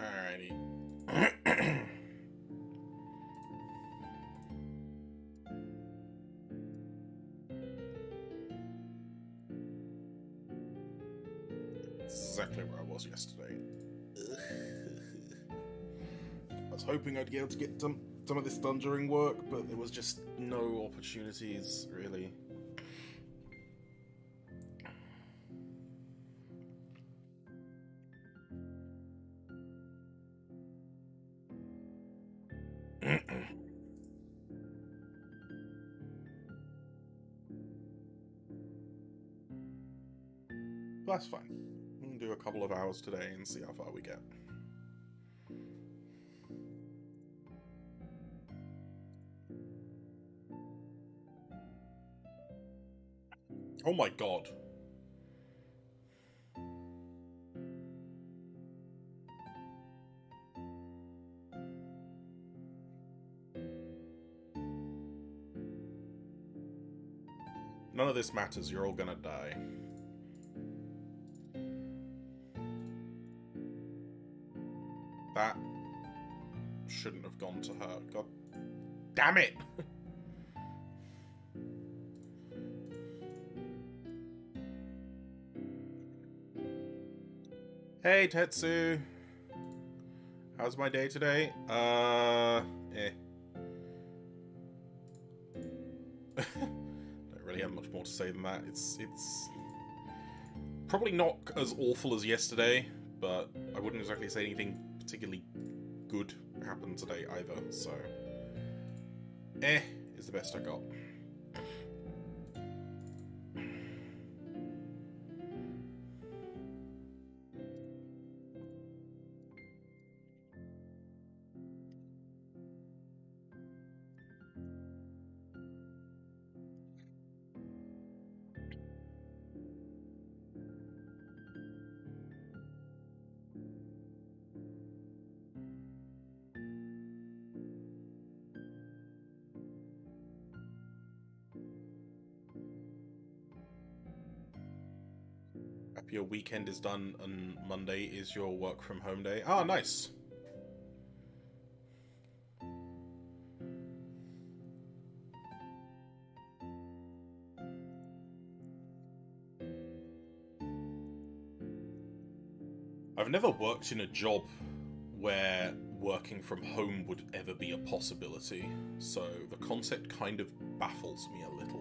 Alrighty. Exactly where I was yesterday. I was hoping I'd be able to get some of this done during work, but there was just no opportunities, really. That's fine. We can do a couple of hours today and see how far we get. Oh my god. None of this matters, you're all gonna die. That shouldn't have gone to her. God damn it! Hey Tetsu! How's my day today? Don't really have much more to say than that. It's probably not as awful as yesterday, but I wouldn't exactly say anything particularly good happened today either, so is the best I got. Your weekend is done and Monday is your work from home day. Ah, nice. I've never worked in a job where working from home would ever be a possibility, so the concept kind of baffles me a little.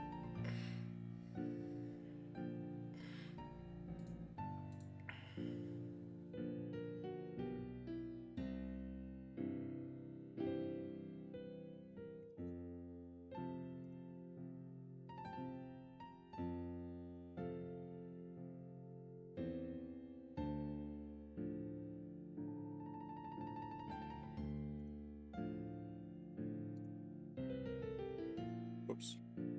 Oops.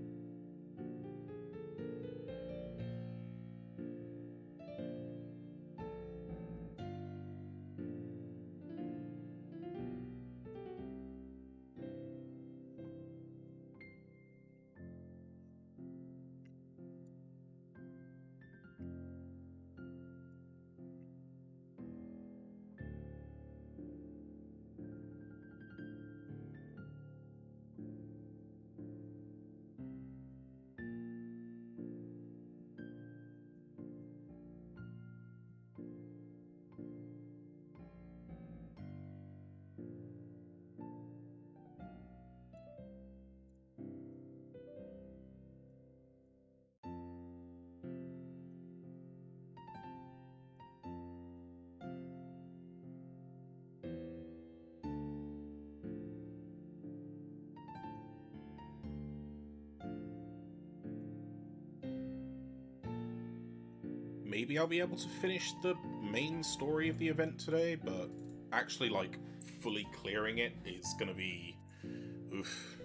Maybe I'll be able to finish the main story of the event today, but actually, like, fully clearing it is gonna be... oof.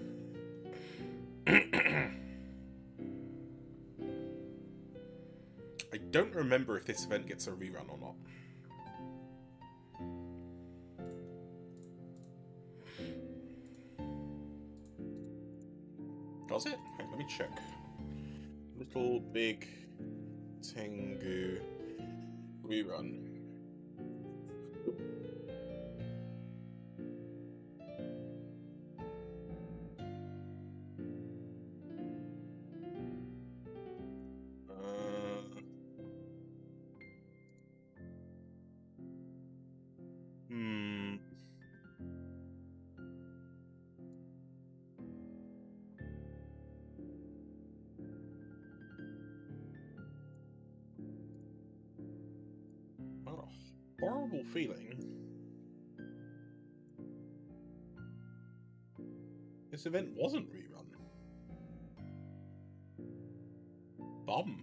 I don't remember if this event gets a rerun or not. Does it? Hang on, let me check. Little Big Tengu rerun. awful feeling. This event wasn't rerun. Bum.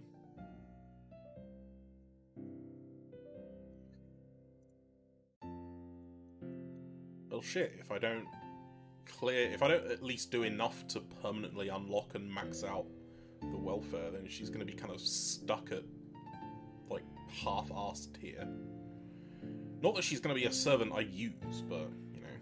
Well, shit, if I don't at least do enough to permanently unlock and max out the welfare, then she's going to be kind of stuck at, like, half-assed here. Not that she's going to be a servant I use, but, you know.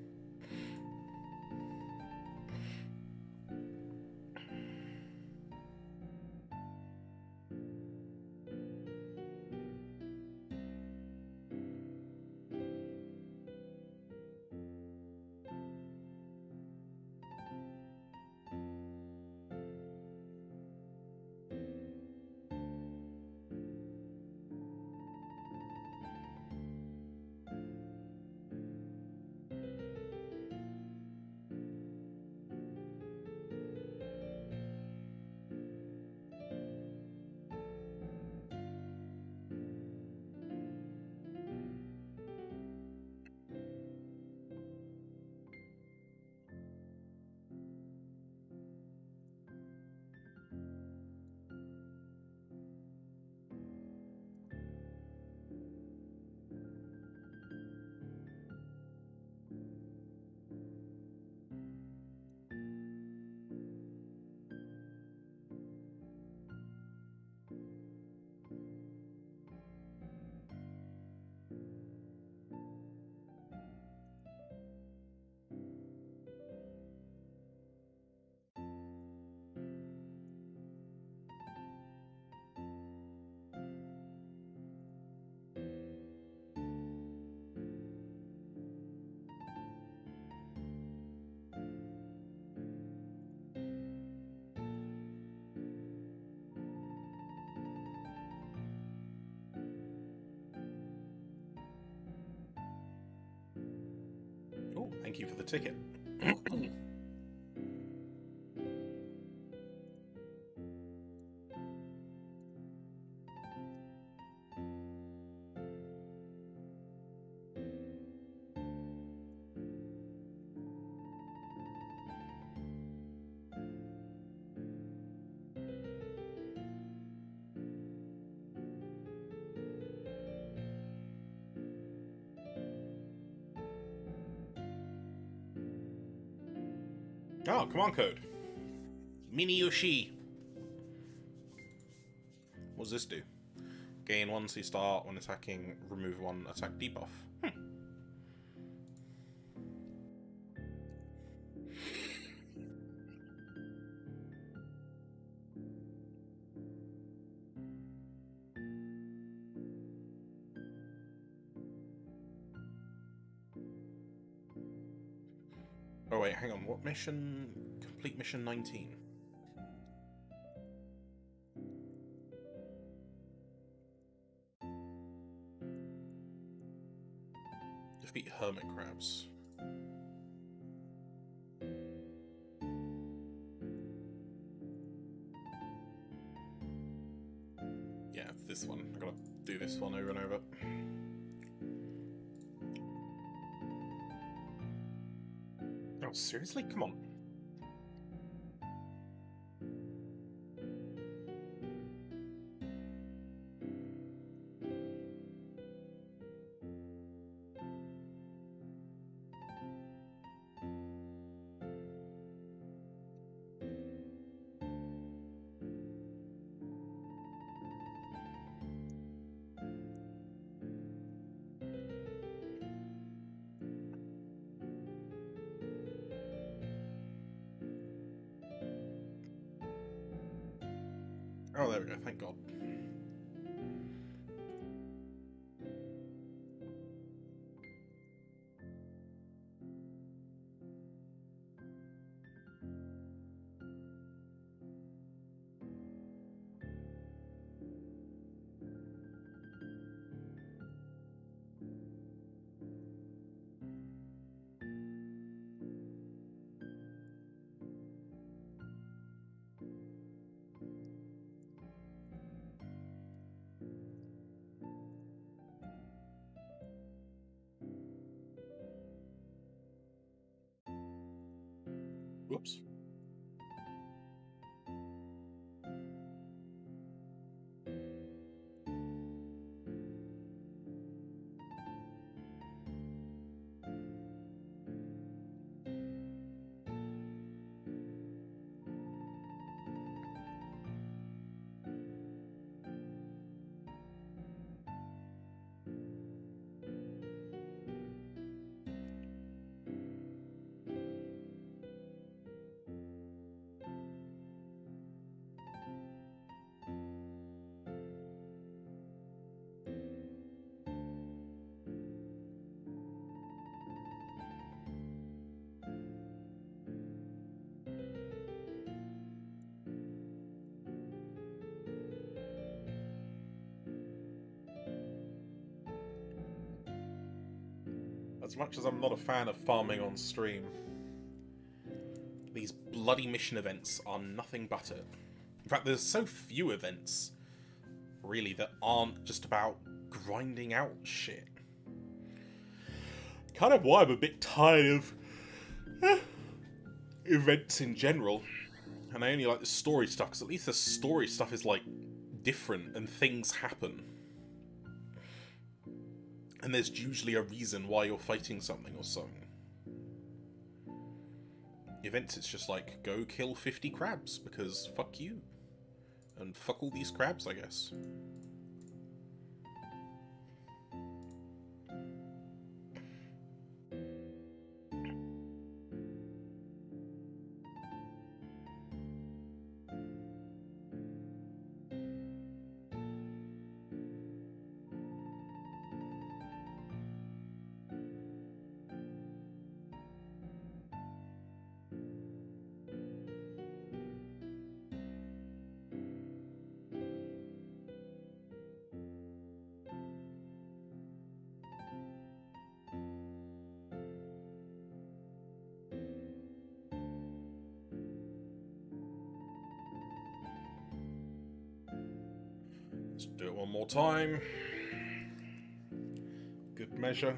Oh, thank you for the ticket. Oh, come on, code. Mini Yoshi. What does this do? Gain 1 C star when attacking, remove 1 attack debuff. Oh wait, hang on, what mission? Complete mission 19. Defeat hermit crabs. Yeah, it's this one. I gotta do this one over and over. Oh, seriously? Come on. Oh, there we go, thank God. As much as I'm not a fan of farming on stream, these bloody mission events are nothing but it. In fact, there's so few events, really, that aren't just about grinding out shit. Kind of why I'm a bit tired of events in general. And I only like the story stuff, because at least the story stuff is, like, different and things happen. And there's usually a reason why you're fighting something or something. Events, it's just like, go kill 50 crabs, because fuck you. And fuck all these crabs, I guess. Let's do it one more time. Good measure.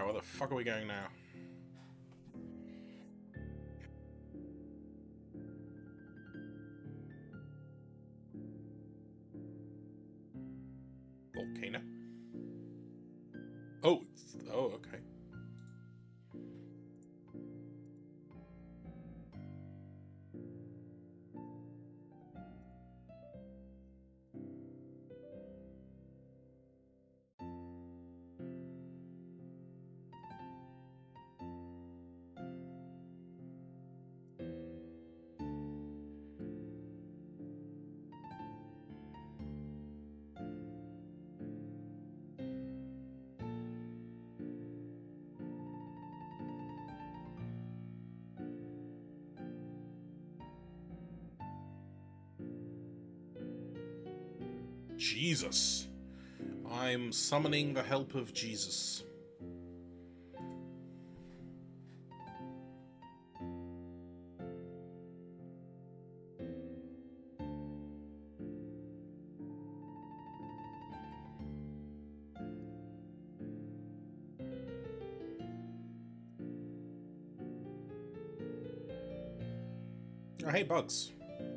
where the fuck are we going now? Volcano? Oh, okay. Jesus. I'm summoning the help of Jesus. Oh, hey, bugs.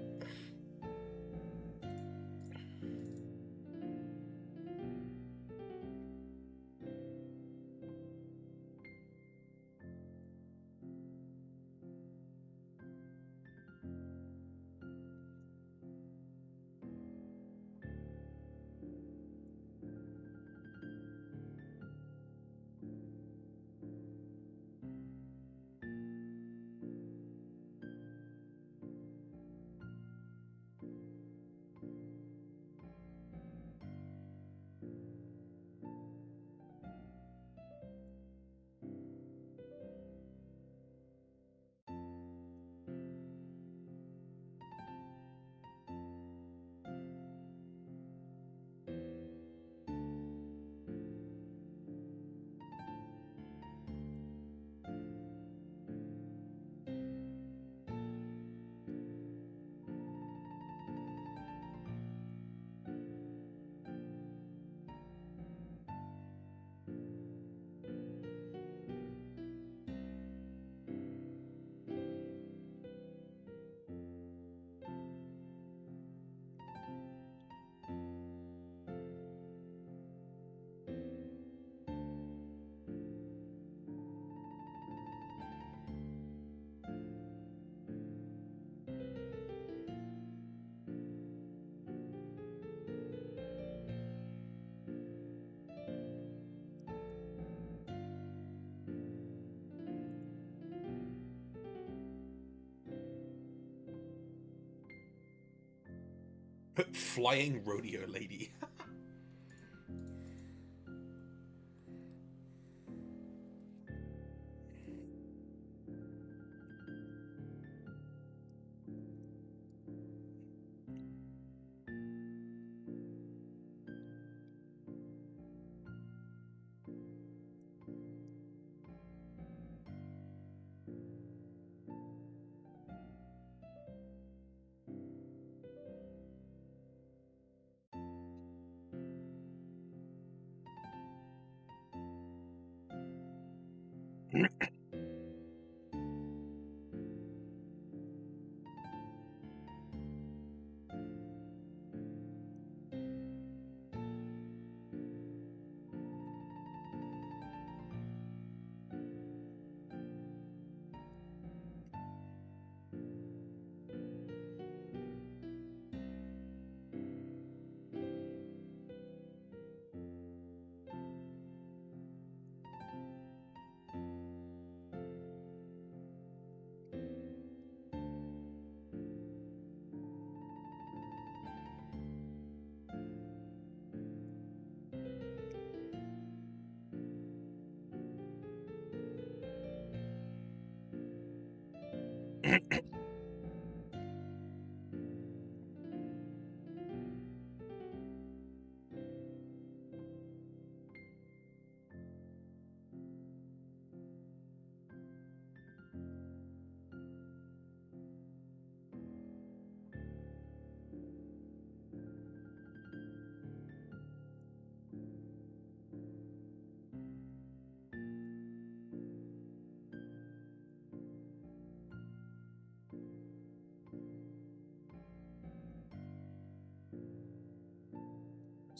Flying rodeo lady.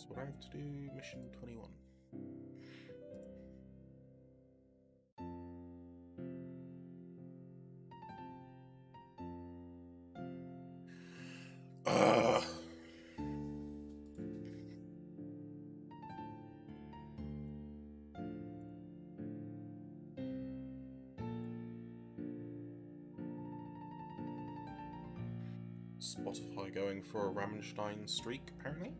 That's what I have to do. Mission 21. Ugh. Spotify going for a Rammstein streak, apparently.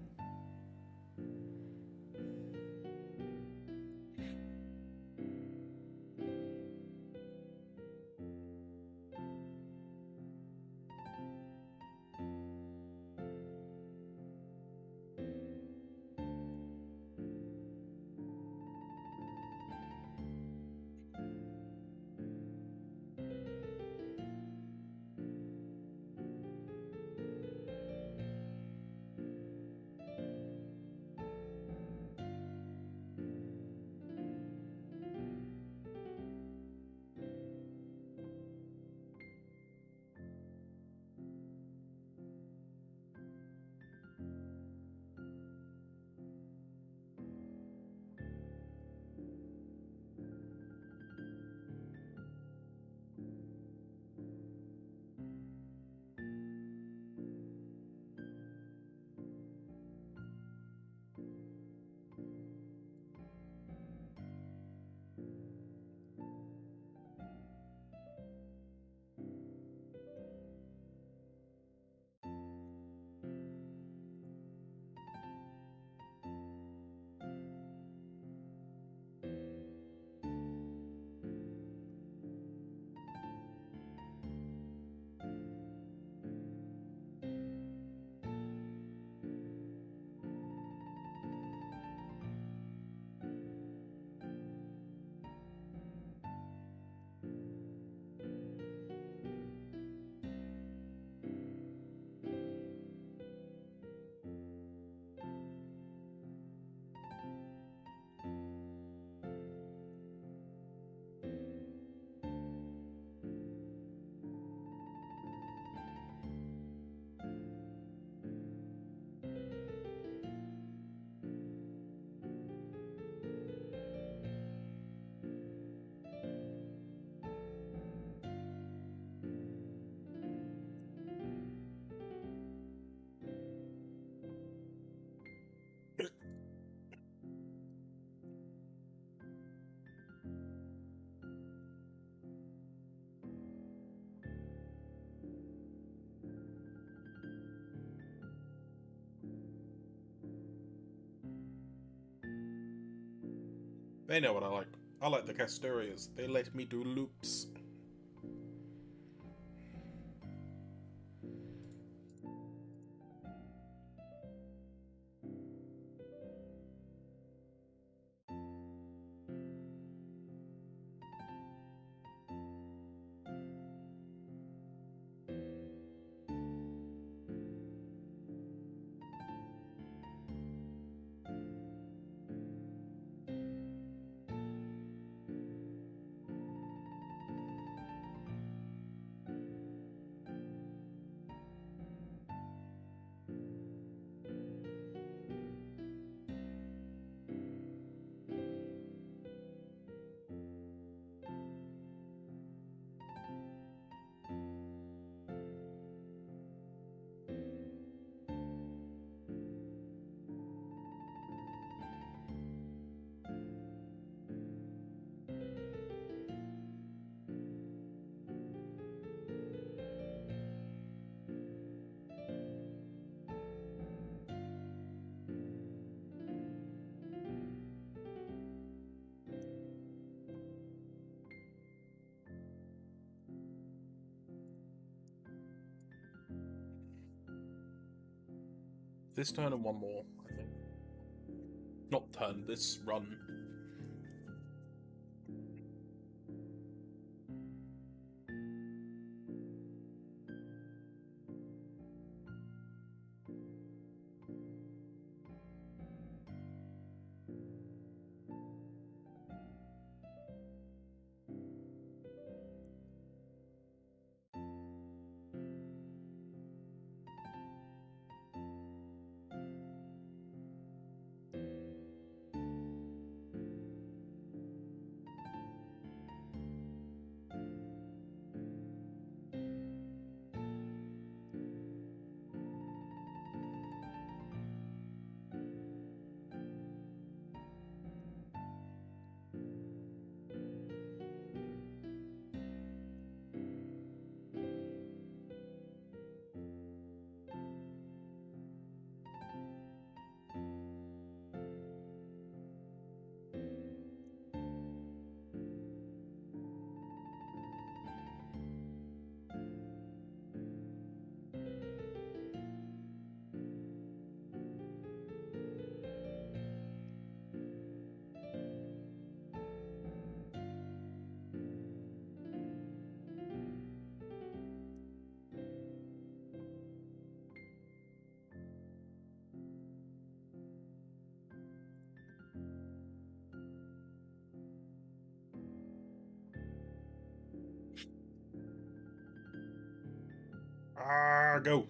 They know what I like. I like the Castorias. They let me do loops. This turn and one more, I think. Not turn, this run. Go.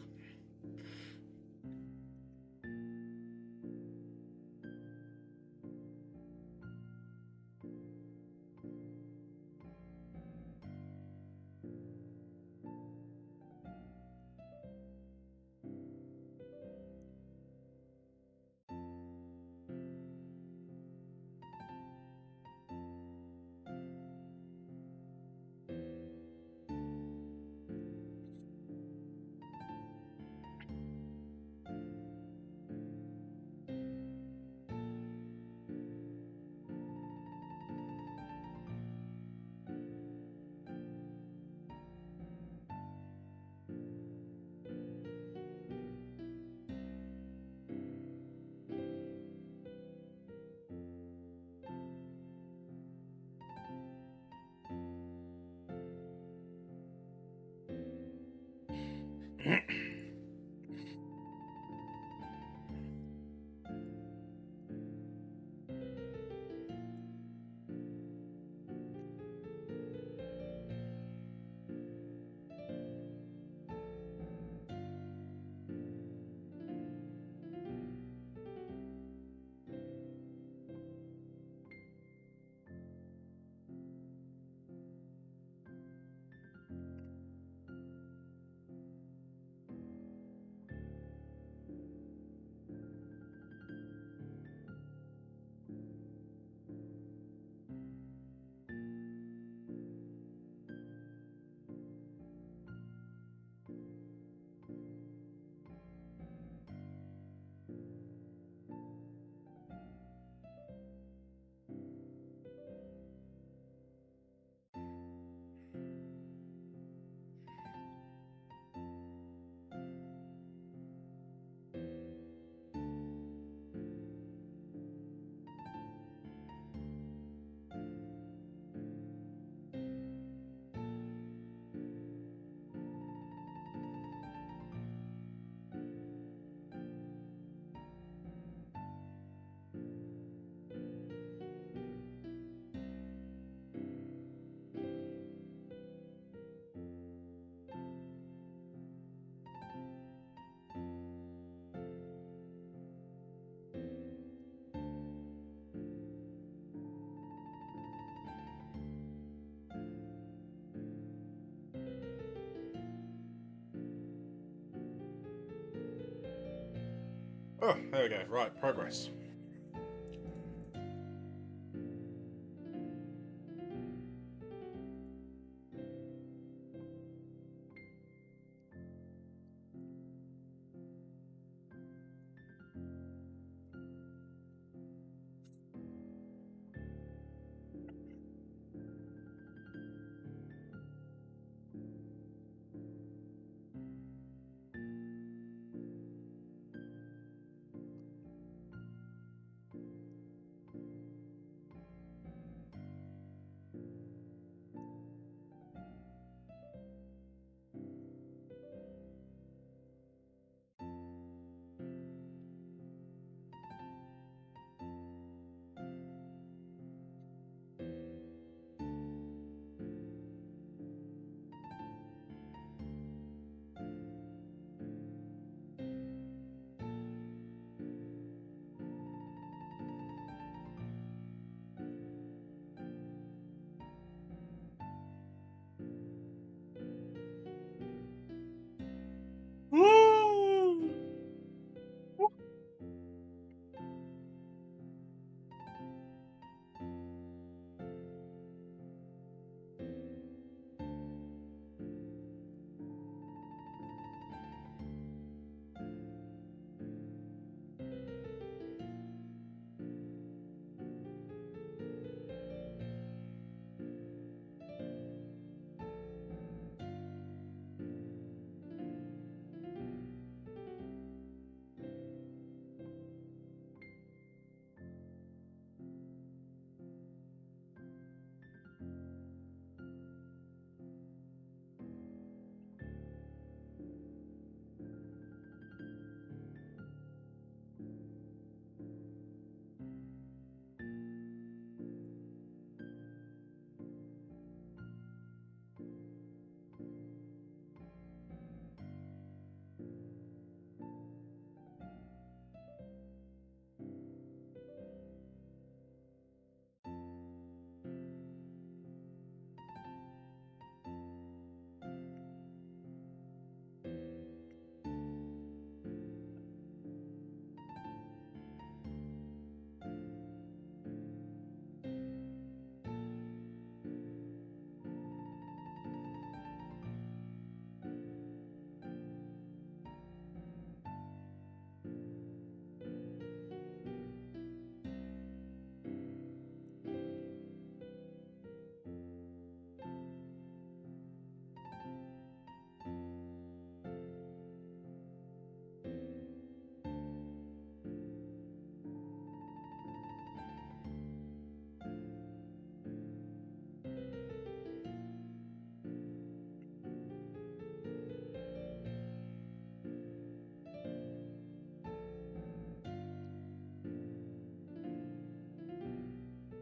Oh, there we go. Right, progress.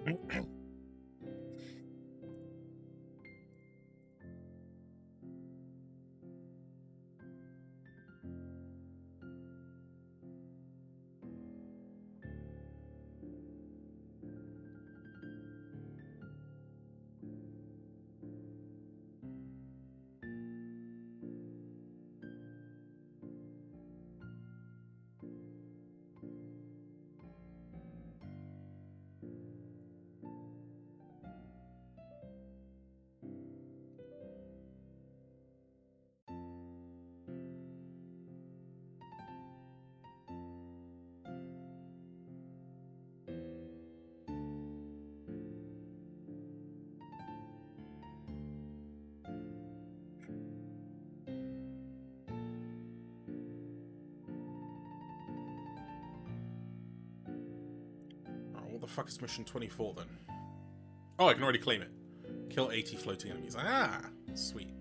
What the fuck is mission 24 then? Oh, I can already claim it. Kill 80 floating enemies. Ah, sweet.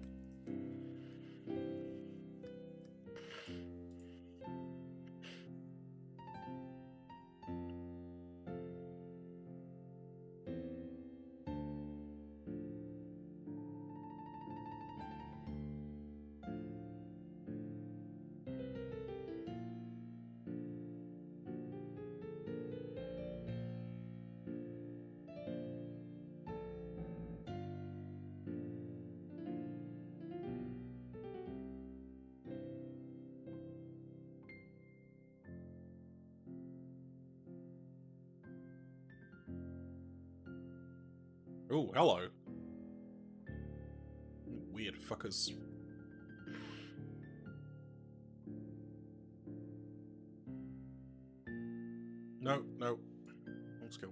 Oh, hello. Weird fuckers. No, no. Let's go.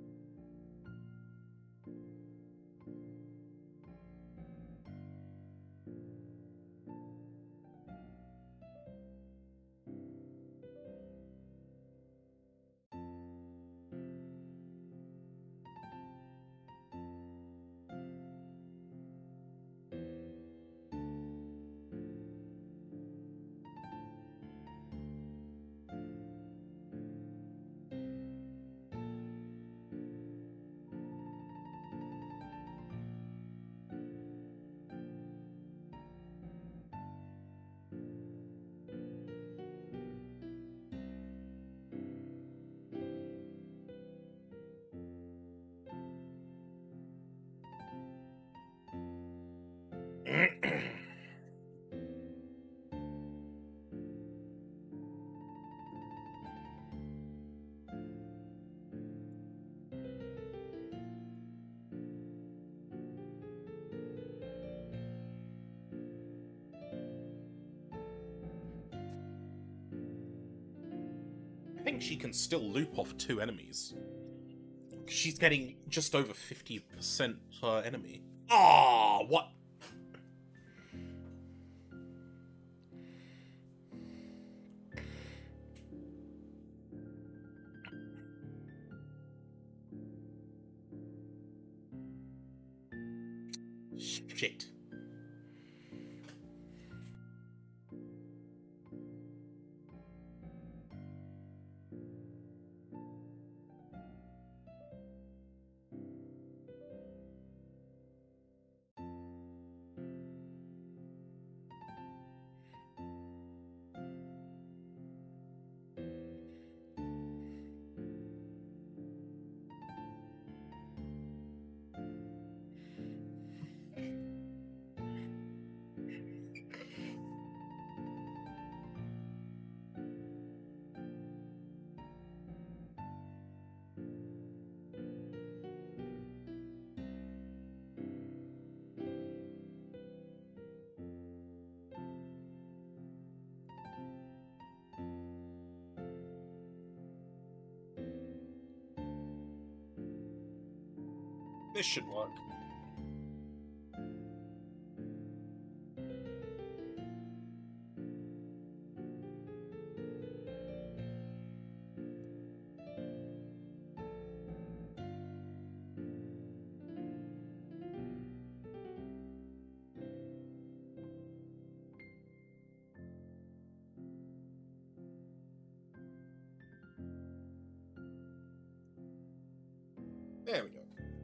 I think she can still loop off 2 enemies. She's getting just over 50% per enemy. Ah, what? Shit. This should work. There we go.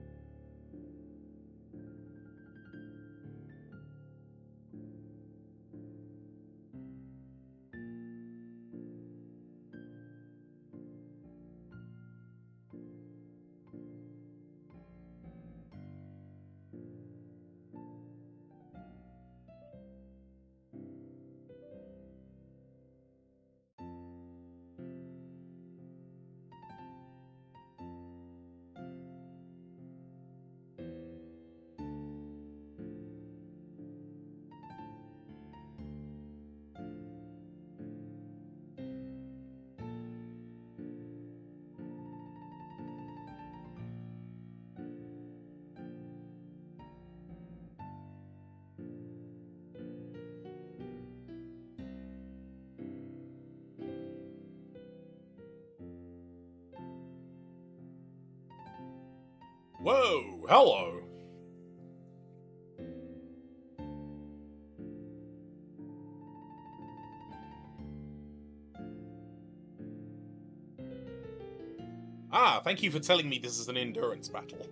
Whoa, hello. Ah, thank you for telling me this is an endurance battle.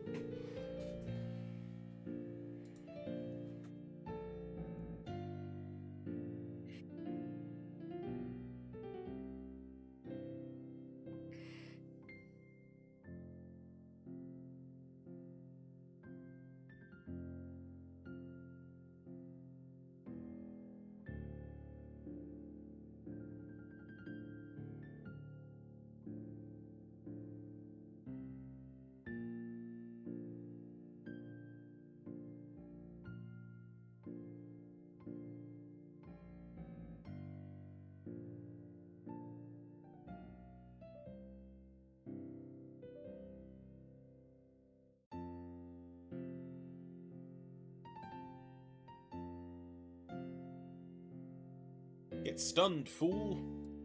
Get stunned, fool.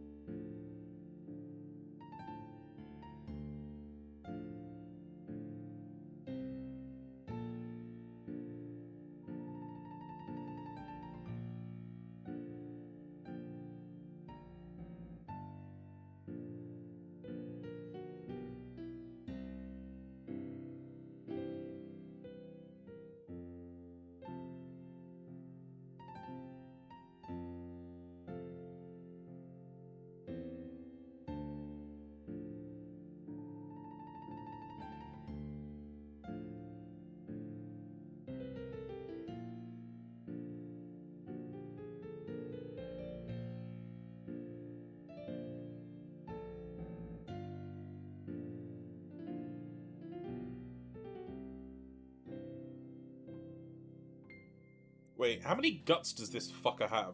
Wait, how many guts does this fucker have?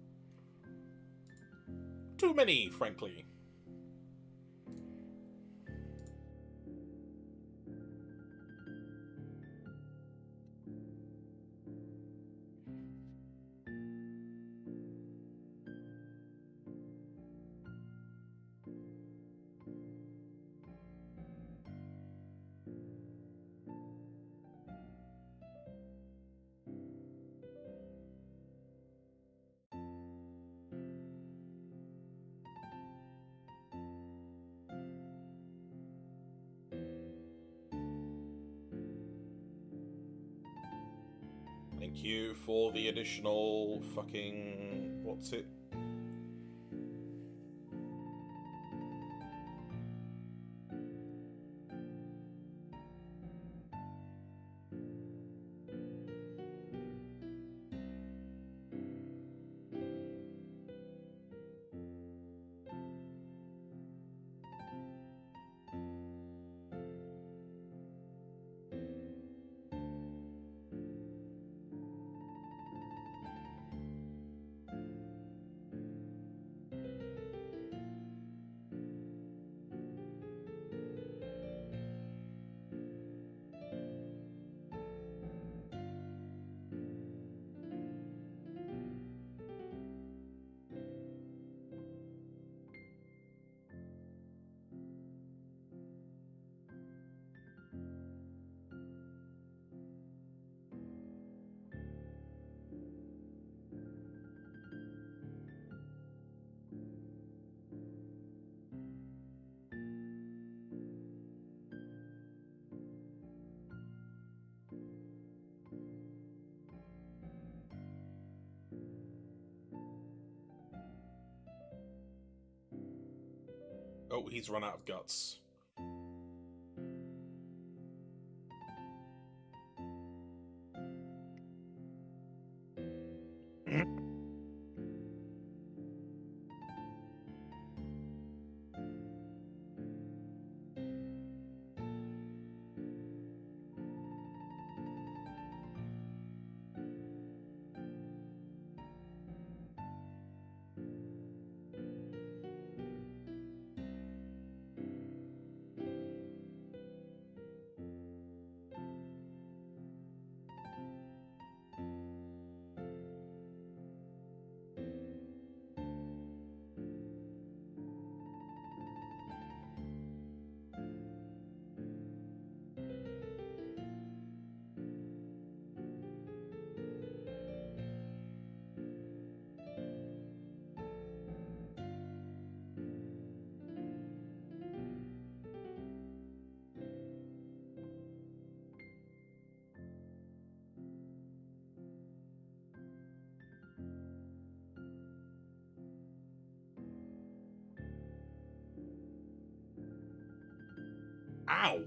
Too many, frankly. Thank you for the additional fucking... what's it? Oh, he's run out of guts. Ow!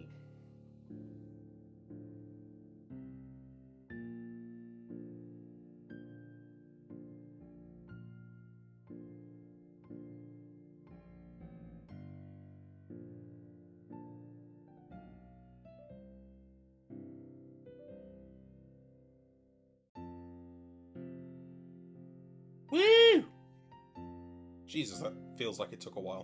Woo! Jesus, that feels like it took a while.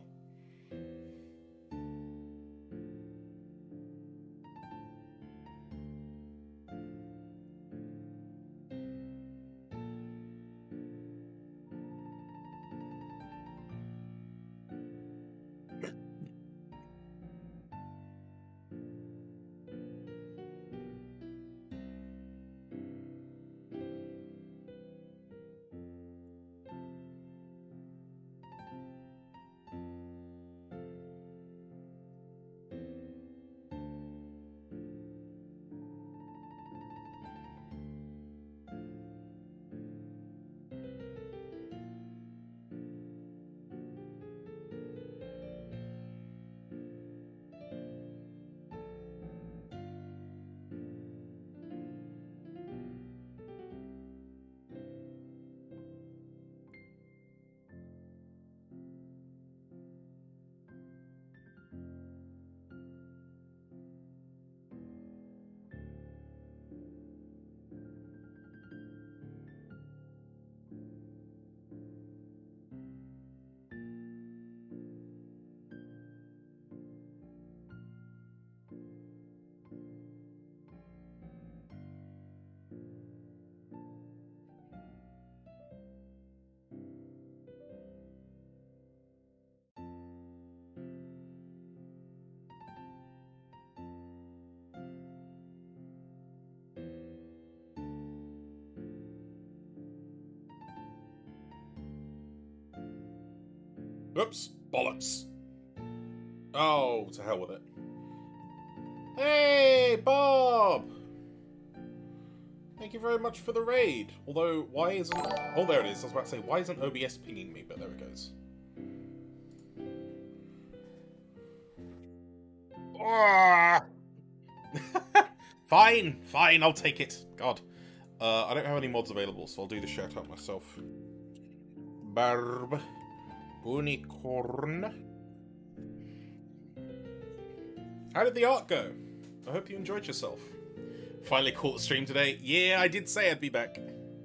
Oops, bollocks. Oh, to hell with it. Hey, Bob! Thank you very much for the raid. Although, why isn't... Oh, there it is. I was about to say, why isn't OBS pinging me? But there it goes. Ah! Fine, fine, I'll take it. God. I don't have any mods available, so I'll do the shout out myself. Barb. Unicorn. How did the art go? I hope you enjoyed yourself. Finally caught the stream today. Yeah, I did say I'd be back.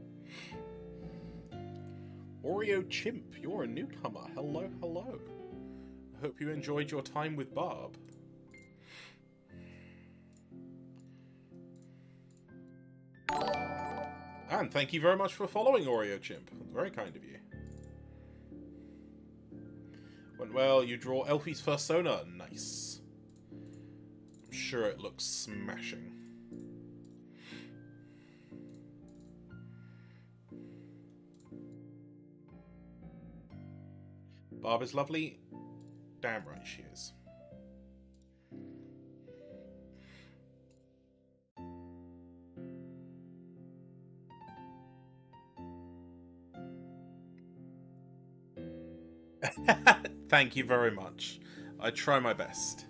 Oreo Chimp, you're a newcomer. Hello, hello. I hope you enjoyed your time with Barb. And thank you very much for following Oreo Chimp. Very kind of you. Went well, you draw Elfie's persona. Nice. I'm sure it looks smashing. Barb is lovely. Damn right she is. Thank you very much. I try my best.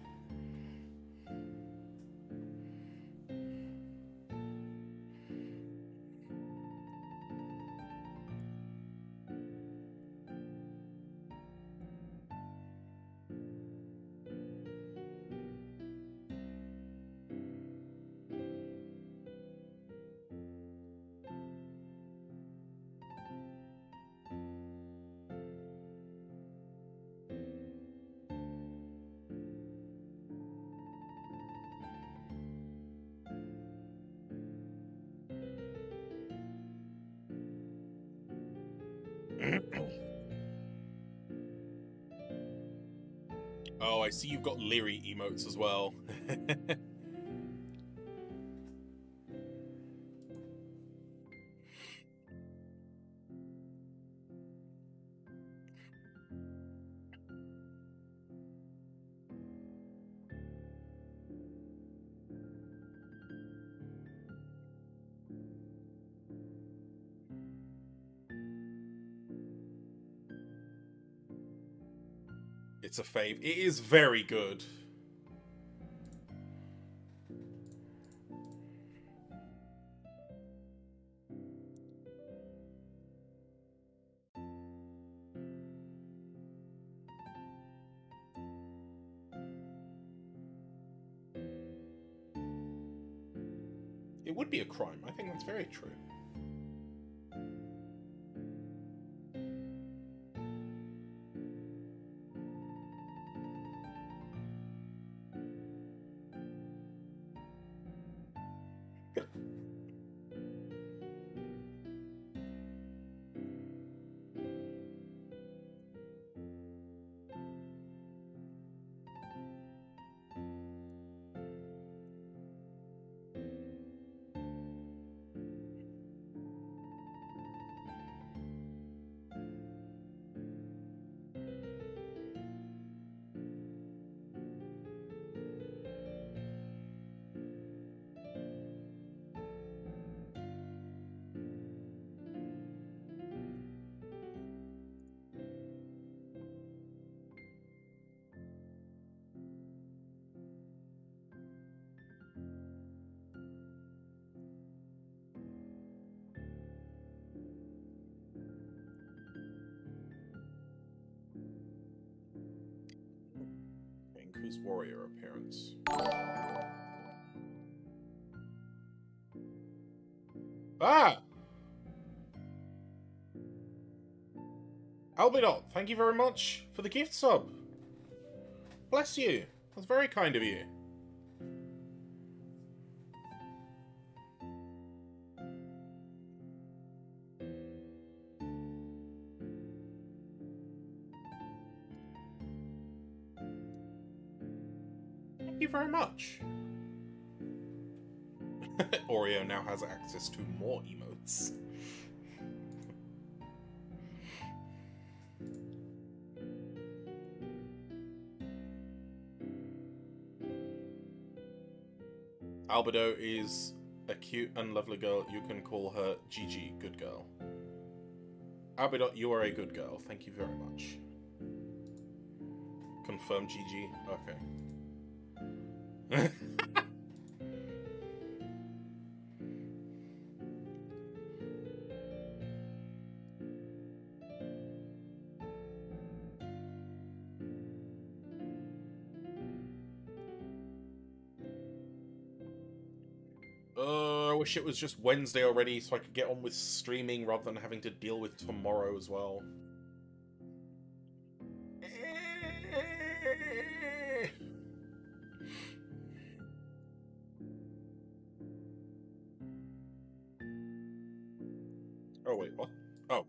Oh, I see you've got Leary emotes as well. It's a fave. It is very good. It would be a crime. I think that's very true. Increased warrior appearance. Ah! Albidot, thank you very much for the gift sub. Bless you. That's very kind of you. Thank you very much. Oreo now has access to more emotes. Albedo is a cute and lovely girl. You can call her Gigi, good girl. Albedo, you are a good girl. Thank you very much. Confirm Gigi. Okay. I wish it was just Wednesday already so I could get on with streaming rather than having to deal with tomorrow as well. Oh, wait, what? Oh.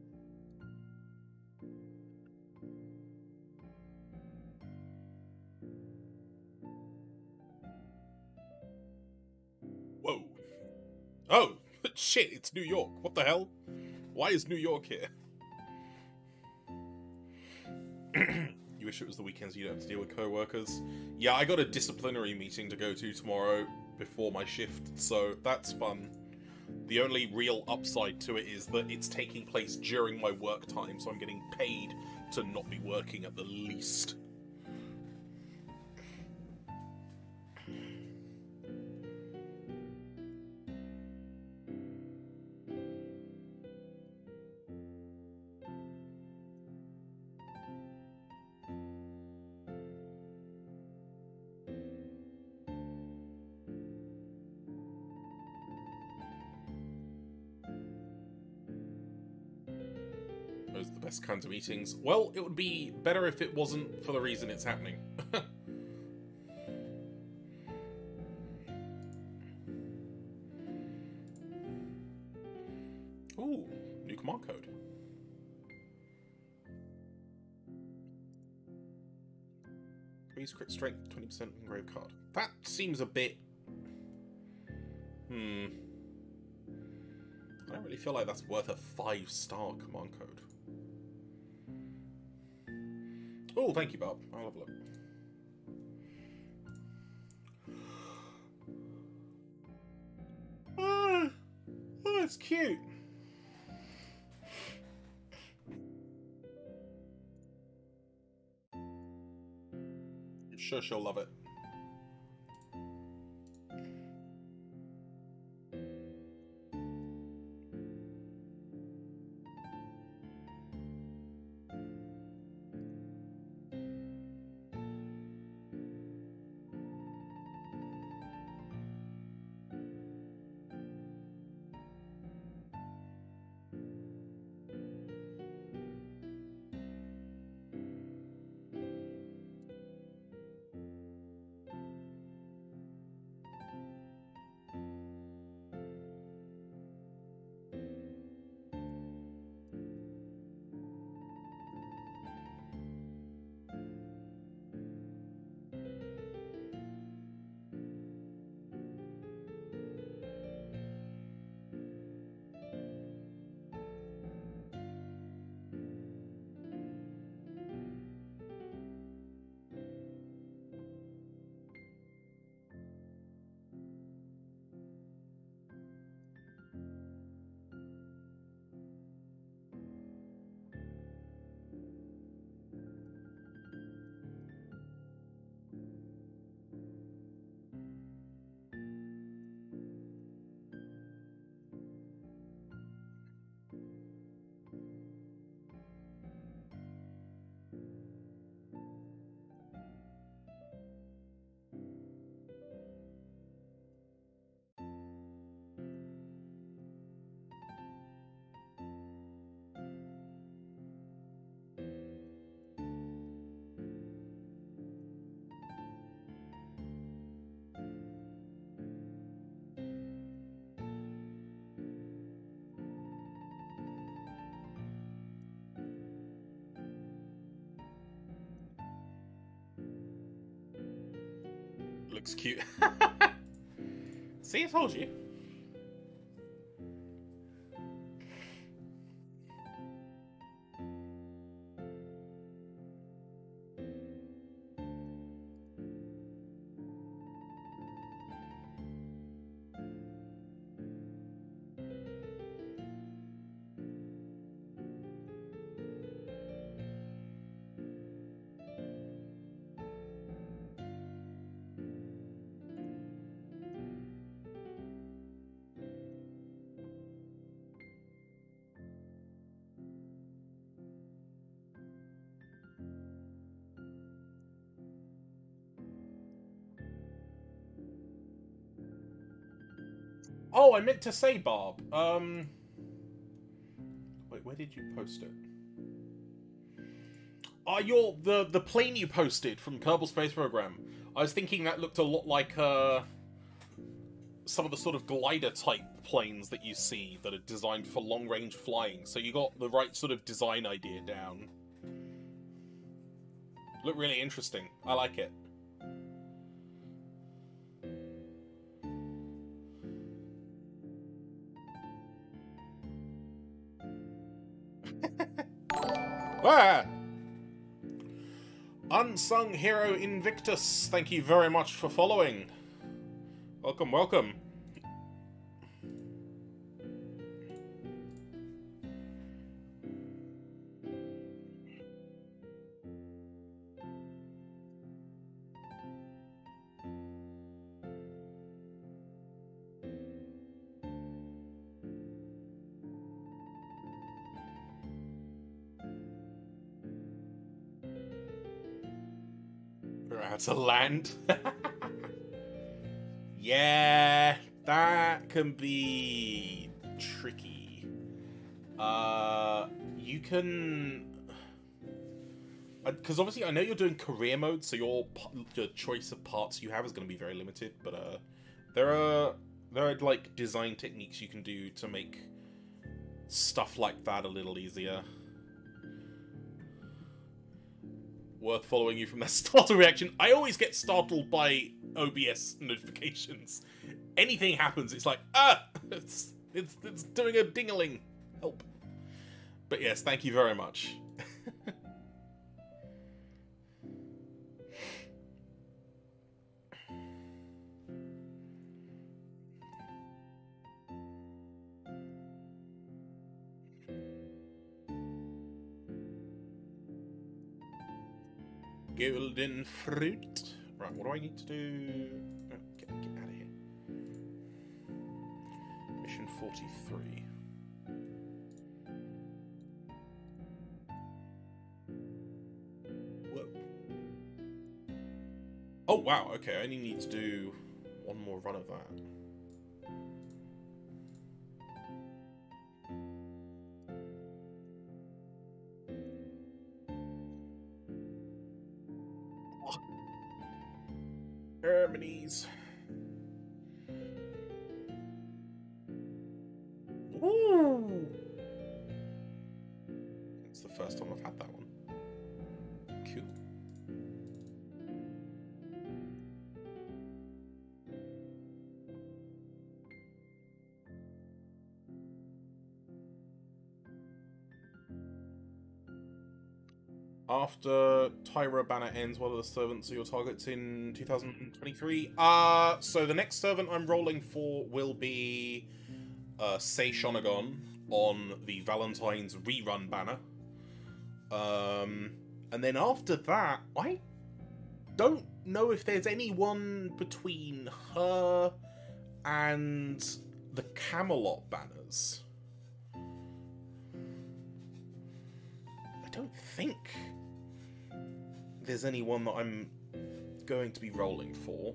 Whoa. Oh, shit, it's New York. What the hell? Why is New York here? You wish it was the weekends you don't have to deal with co-workers. Yeah, I got a disciplinary meeting to go to tomorrow before my shift, so that's fun. The only real upside to it is that it's taking place during my work time, so I'm getting paid to not be working at the least. best kinds of meetings. Well, it would be better if it wasn't for the reason it's happening. Ooh, new command code. Increase crit strength 20% engrave card. That seems a bit... I don't really feel like that's worth a 5-star command code. Oh, thank you, Bob. I'll have a look. Oh, it's cute. I'm sure she'll love it. Looks cute. See, I told you. Oh, I meant to say, Barb. Wait, where did you post it? Oh, the plane you posted from Kerbal Space Program. I was thinking that looked a lot like some of the sort of glider type planes that you see that are designed for long range flying. So you got the right sort of design idea down. Look really interesting. I like it. Ah! Unsung Hero Invictus, thank you very much for following. Welcome, welcome. To land. Yeah, that can be tricky. You you can... Because obviously I know you're doing career mode, so your choice of parts you have is going to be very limited, but there are like design techniques you can do to make stuff like that a little easier. Worth following you from that startle reaction. I always get startled by OBS notifications. Anything happens, it's like, it's doing a ding-a-ling. Help. But yes, thank you very much. Golden fruit. Right, what do I need to do? Oh, get out of here. Mission 43. Whoa. Oh, wow, okay, I only need to do one more run of that. Germany's. Ooh! It's the first time I've had that one. Cool. After Tyra banner ends, what are the servants are your targets in 2023? So the next servant I'm rolling for will be Seishonagon on the Valentine's rerun banner. And then after that, I don't know if there's anyone between her and the Camelot banners. I don't think there's anyone that I'm going to be rolling for.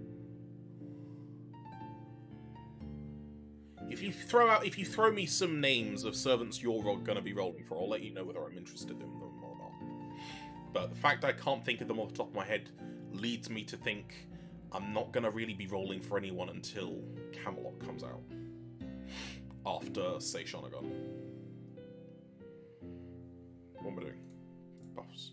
If you throw me some names of servants you're going to be rolling for, I'll let you know whether I'm interested in them or not. But the fact I can't think of them off the top of my head leads me to think I'm not going to really be rolling for anyone until Camelot comes out. After Seishonagon. What am I doing? Buffs.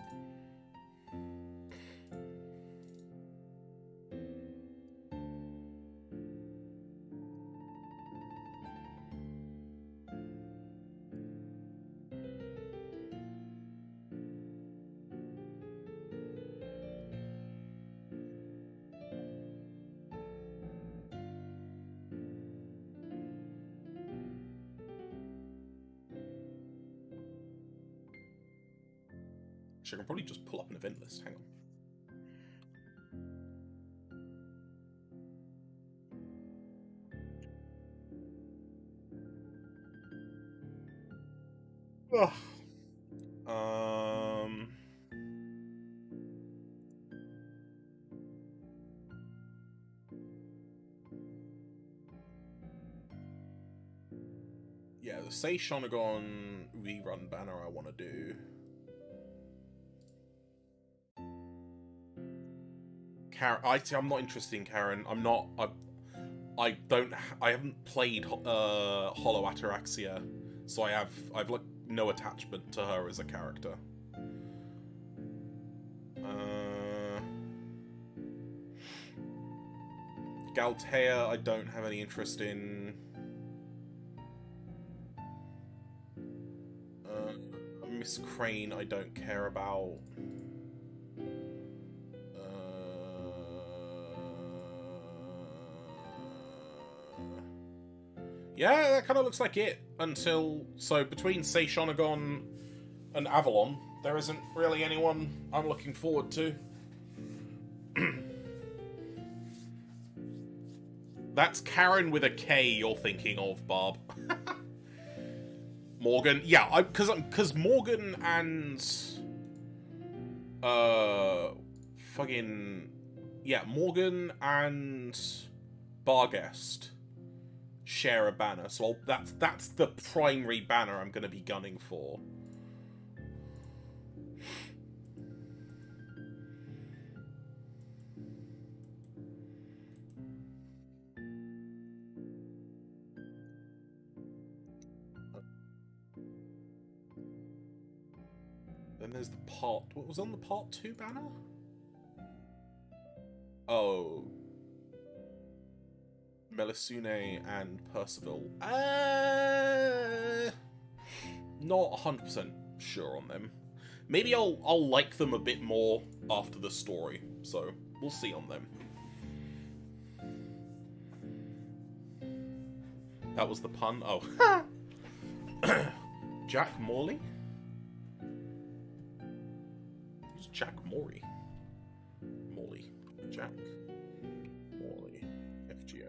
I can probably just pull up an event list. Hang on. Ugh. Yeah, the Seishonagon rerun banner I want to do. Karen, I'm not interested in Karen. I'm not. I haven't played Hollow Ataraxia, so I've like no attachment to her as a character. Galtea, I don't have any interest in. Miss Crane, I don't care about. Yeah, that kind of looks like it. So between Seishonagon and Avalon, there isn't really anyone I'm looking forward to. That's Karen with a K you're thinking of, Barb. Morgan, yeah, because Morgan and Morgan and Barguest share a banner. So that's the primary banner I'm going to be gunning for. Then there's the part... What was on the part 2 banner? Oh. Melisune and Percival. Not 100% sure on them. Maybe I'll like them a bit more after the story. So, we'll see on them. That was the pun? Oh. Jack Morley? Who's Jack Morley? Morley. Jack Morley. FGO.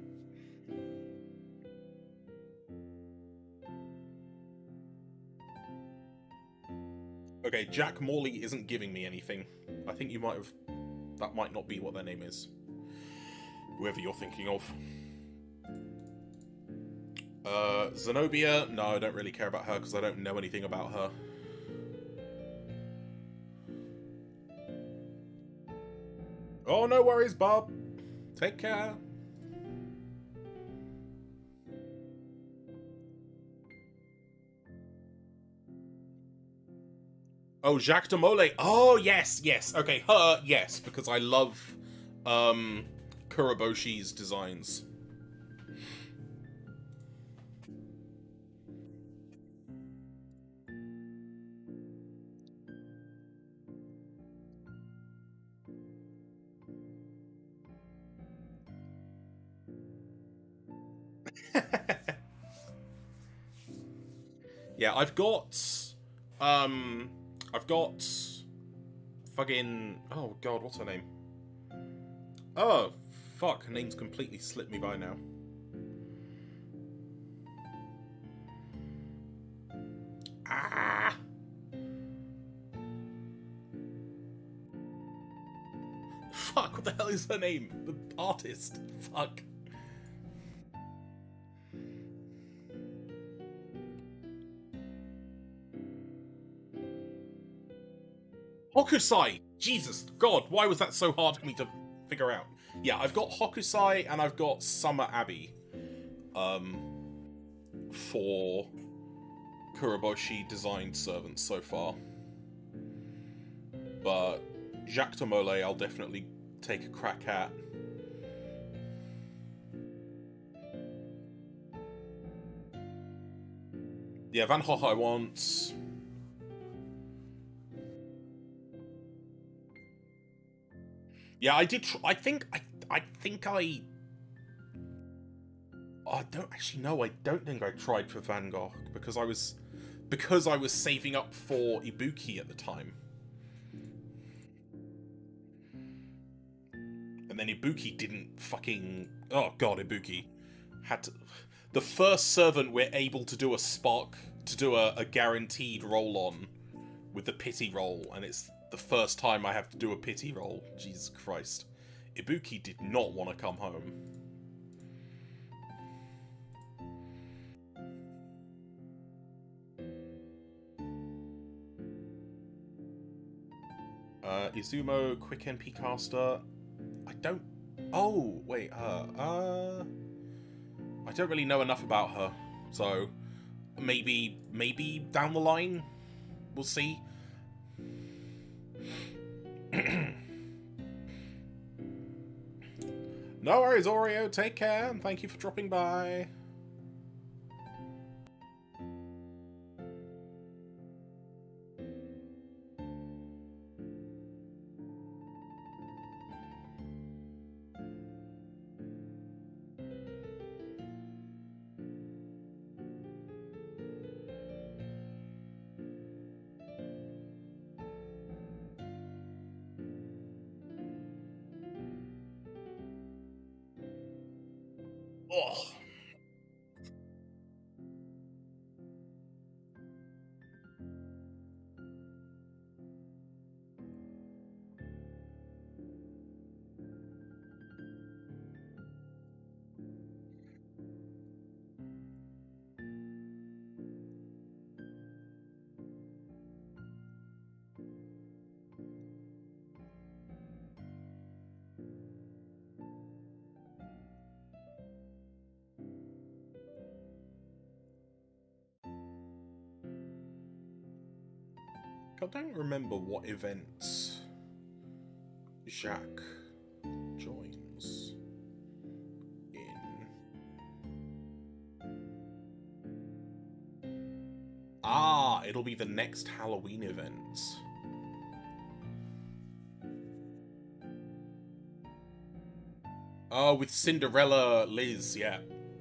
Okay, Jack Morley isn't giving me anything. I think you might have... That might not be what their name is. Whoever you're thinking of. Zenobia? No, I don't really care about her because I don't know anything about her. Oh, no worries, Bob. Take care. Oh, Jacques de Molay. Oh, yes, yes. Okay, her, yes, because I love Kuroboshi's designs. Yeah, I've got fucking, oh god, what's her name? Oh, fuck, her name's completely slipped me by now. Ah! Fuck, what the hell is her name? The artist. Fuck. Hokusai! Jesus, God, why was that so hard for me to figure out? Yeah, I've got Hokusai and I've got Summer Abbey. For Kuroboshi designed servants so far. But Jacques de Molay I'll definitely take a crack at. Yeah, Van Gogh I want. Yeah, I did. I think I don't actually know. I don't think I tried for Van Gogh because I was saving up for Ibuki at the time, and then Ibuki didn't fucking. Oh god, Ibuki had to. The first servant we're able to do a guaranteed roll on with the pity roll, and it's the first time I have to do a pity roll. Jesus Christ. Ibuki did not want to come home. Izumo, quick NP caster. I don't... Oh, wait, her. I don't really know enough about her. So, maybe down the line, we'll see. No worries, Oreo. Take care, and thank you for dropping by. Oh. I don't remember what events Jacques joins in. Ah, it'll be the next Halloween event. Oh, with Cinderella Liz, yeah.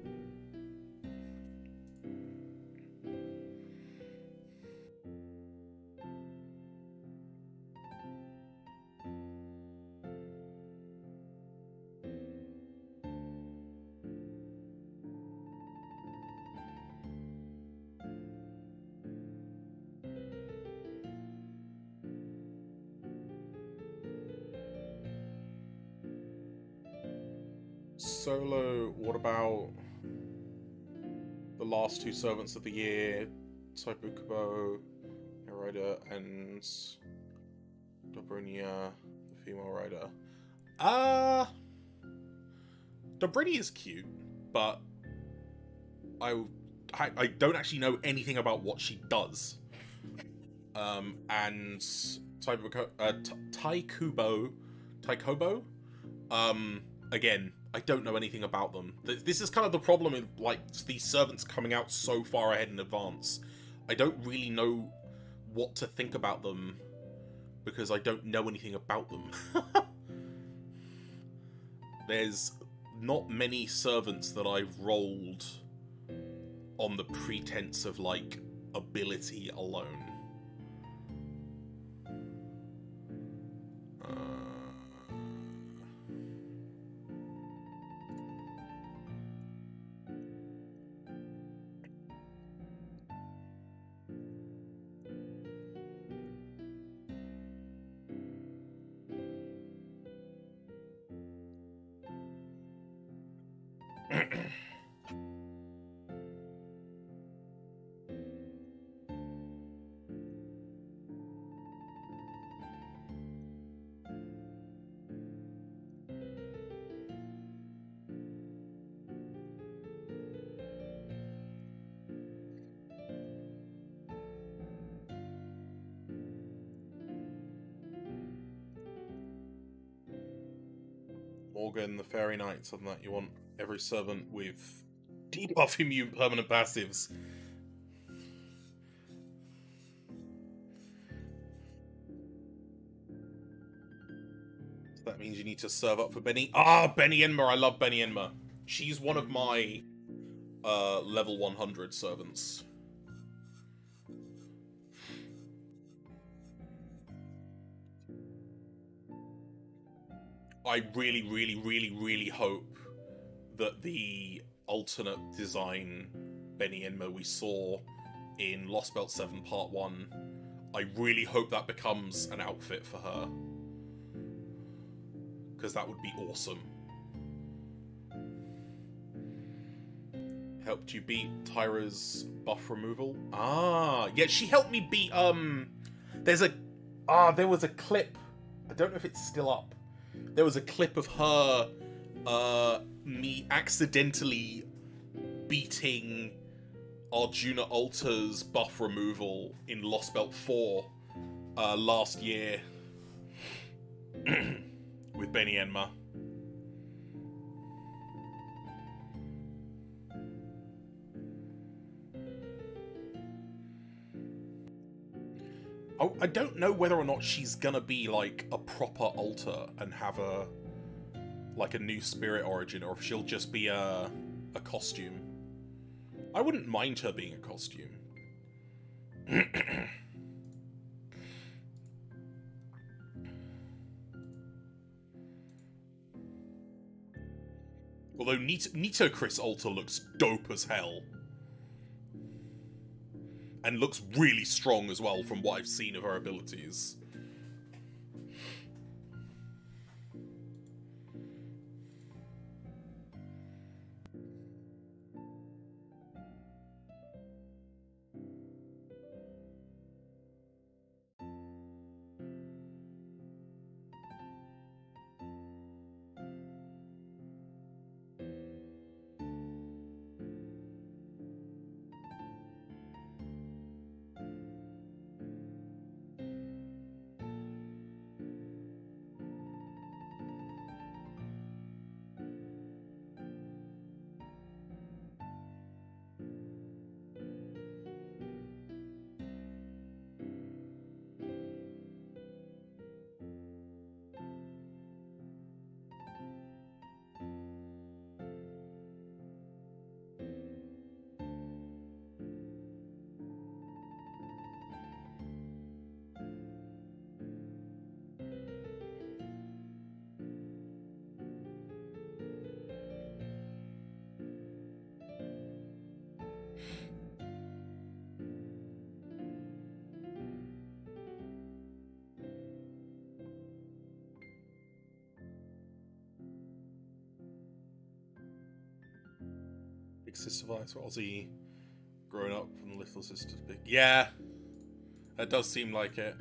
Solo, what about the last two Servants of the Year, Taipukubo, Rider, and Dobrynia, the female rider? Dobrynia is cute, but I don't actually know anything about what she does. And Taikobo, again, I don't know anything about them. This is kind of the problem with, like, these servants coming out so far ahead in advance. I don't really know what to think about them because I don't know anything about them. There's not many servants that I've rolled on the pretense of, like, ability alone. Morgan, the Fairy Knights, and that you want every servant with debuff immune permanent passives. So that means you need to serve up for Benny. Ah, Benny Enma, I love Benny Enma. She's one of my level 100 servants. I really, really, really, really hope that the alternate design Benny Enma we saw in Lost Belt 7 Part 1, I really hope that becomes an outfit for her. Because that would be awesome. Helped you beat Tyra's buff removal? Ah, yeah, she helped me beat, there was a clip, I don't know if it's still up. There was a clip of her, me accidentally beating Arjuna Alta's buff removal in Lost Belt 4 last year with Benny Enma. I don't know whether or not she's gonna be, like, a proper altar and have a new spirit origin, or if she'll just be a costume. I wouldn't mind her being a costume. Although Nito Chris altar looks dope as hell. And looks really strong as well from what I've seen of her abilities. Big sister vibes for Ozzy growing up from the little sister's big. Yeah, that does seem like it.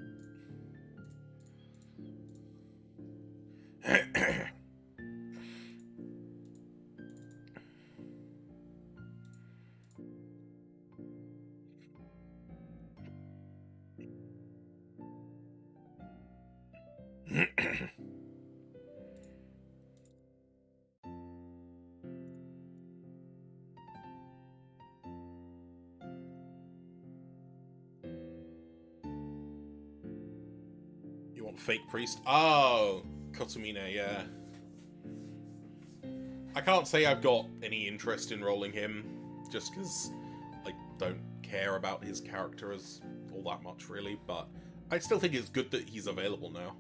You want fake priest? Oh, Kotomine, yeah. I can't say I've got any interest in rolling him, just because I don't care about his character as all that much, really, but I still think it's good that he's available now.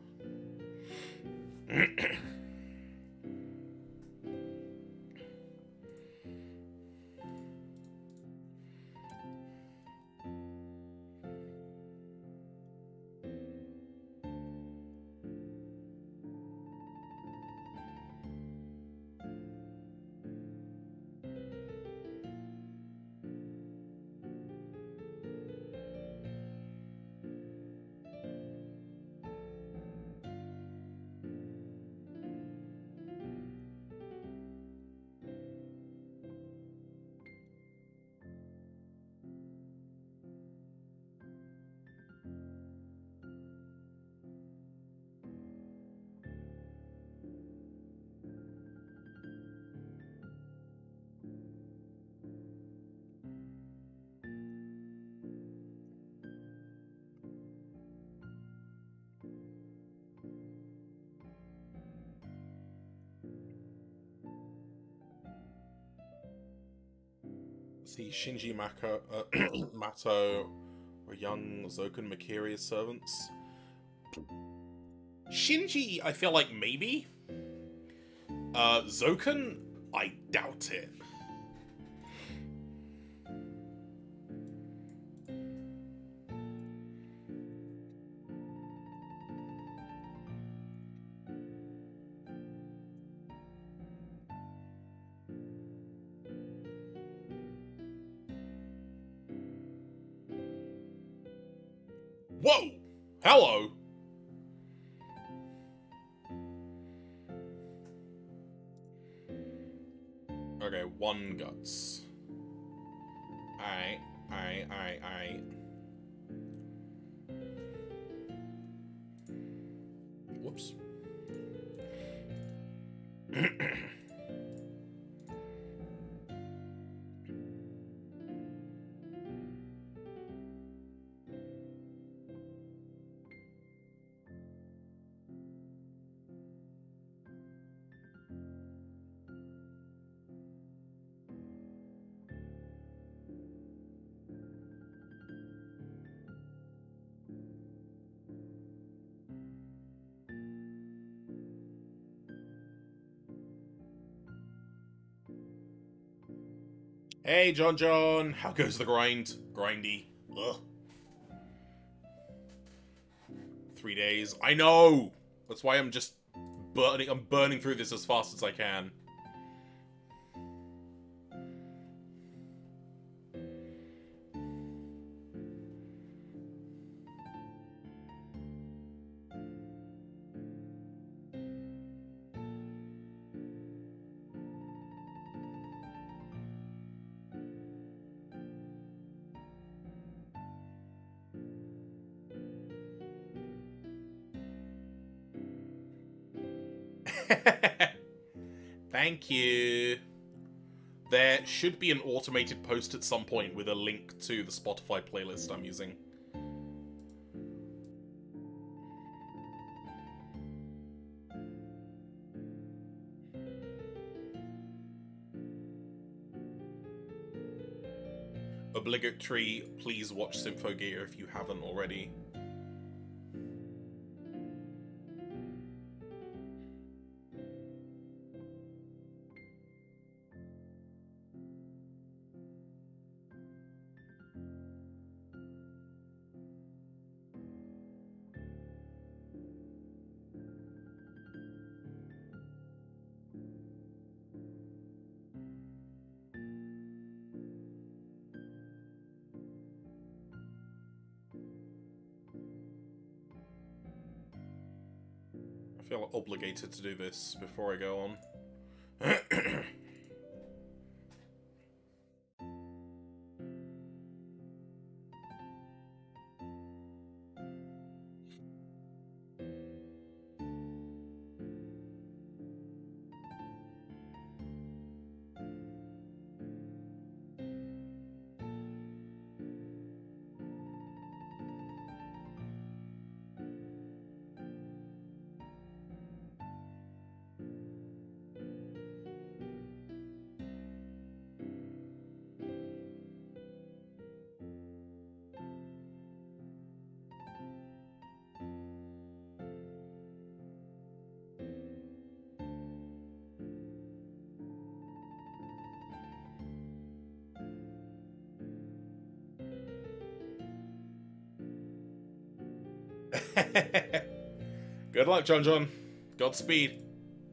See Shinji Mato or young Zoken Makiri's servants. Shinji, I feel like maybe. Zoken, I doubt it. Whoa! Hello! Okay, one guts. Aight. Whoops. Hey, John, how goes the grind? Grindy. Ugh. 3 days. I know! That's why I'm just burning through this as fast as I can. Thank you. There should be an automated post at some point with a link to the Spotify playlist I'm using. Obligatory, please watch Symphogear if you haven't already. feel obligated to do this before I go on. Good luck, John. Godspeed.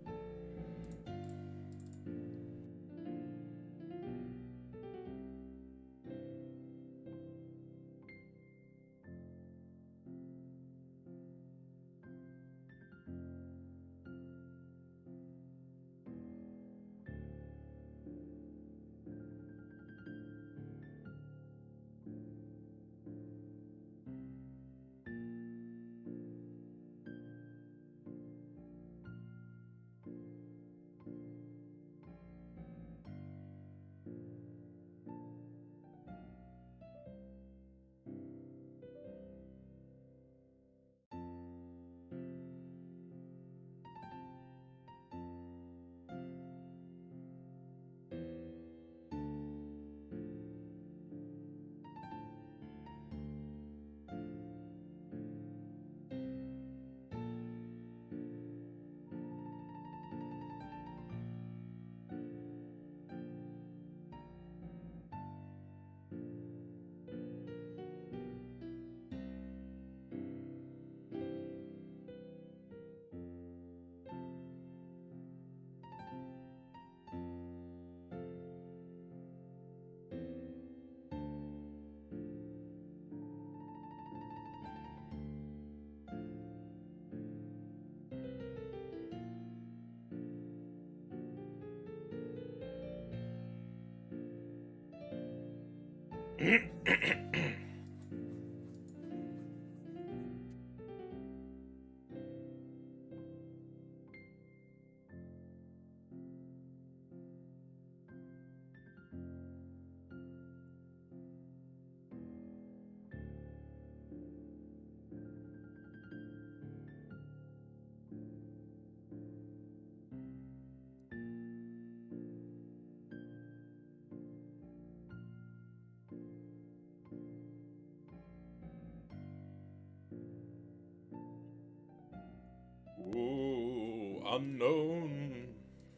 Ooh, unknown.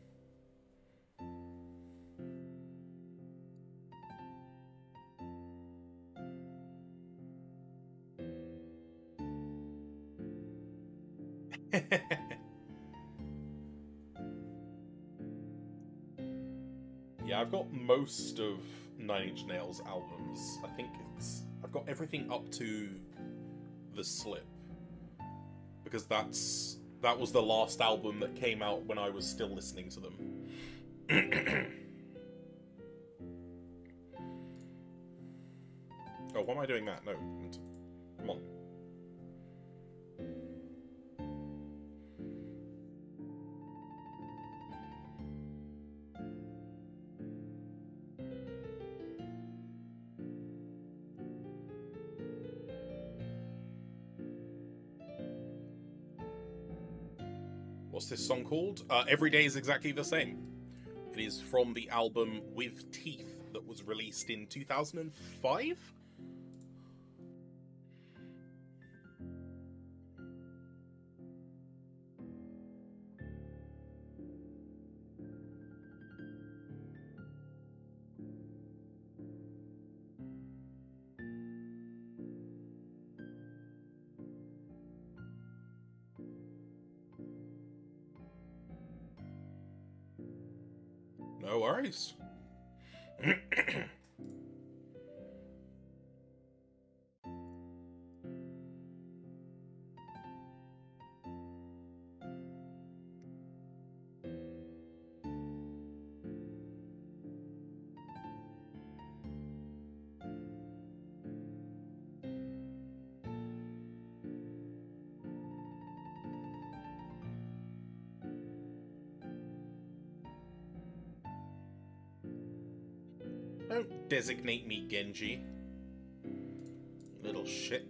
Yeah, I've got most of Nine Inch Nails albums. I think I've got everything up to The Slip, because that was the last album that came out when I was still listening to them. Oh, why am I doing that? No, come on. What's this song called? Every Day is Exactly the Same. It is from the album With Teeth that was released in 2005? No worries. Designate me Genji. Little shit.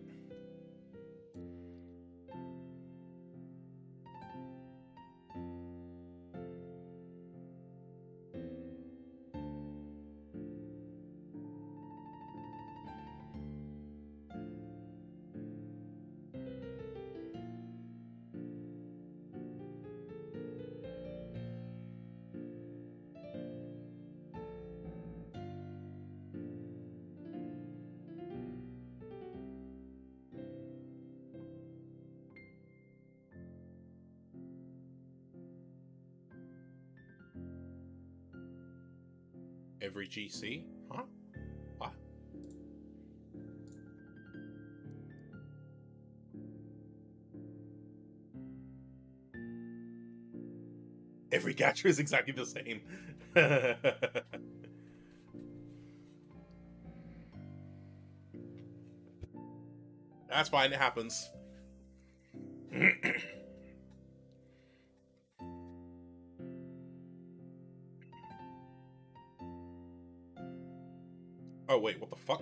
Every GC? Huh? What? Every gacha is exactly the same. That's fine, it happens. Oh, wait, what the fuck?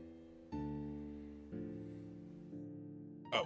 Oh.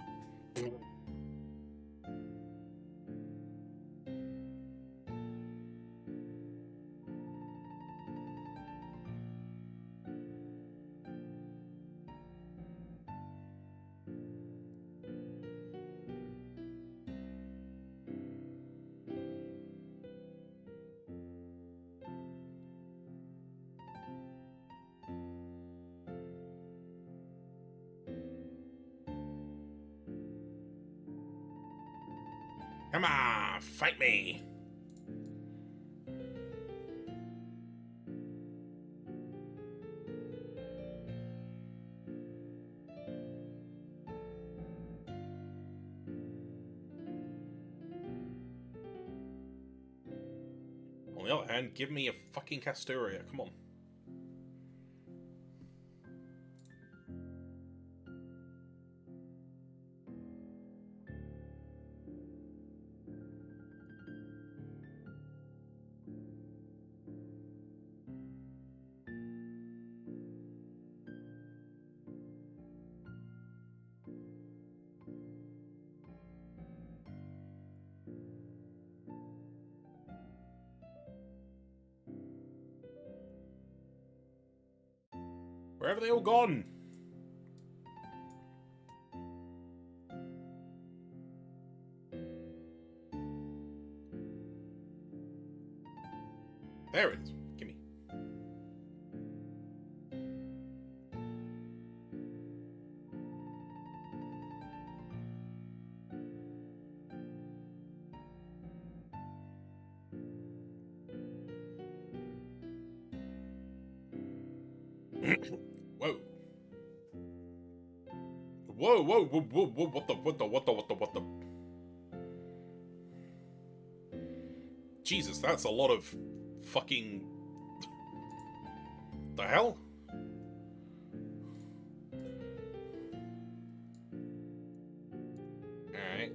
Come on, fight me! On the other hand, give me a fucking Castoria, come on. Where have they all gone? There it is. Gimme. Whoa. Whoa, whoa, whoa, whoa, whoa, what the... Jesus, that's a lot of fucking... The hell? Alright.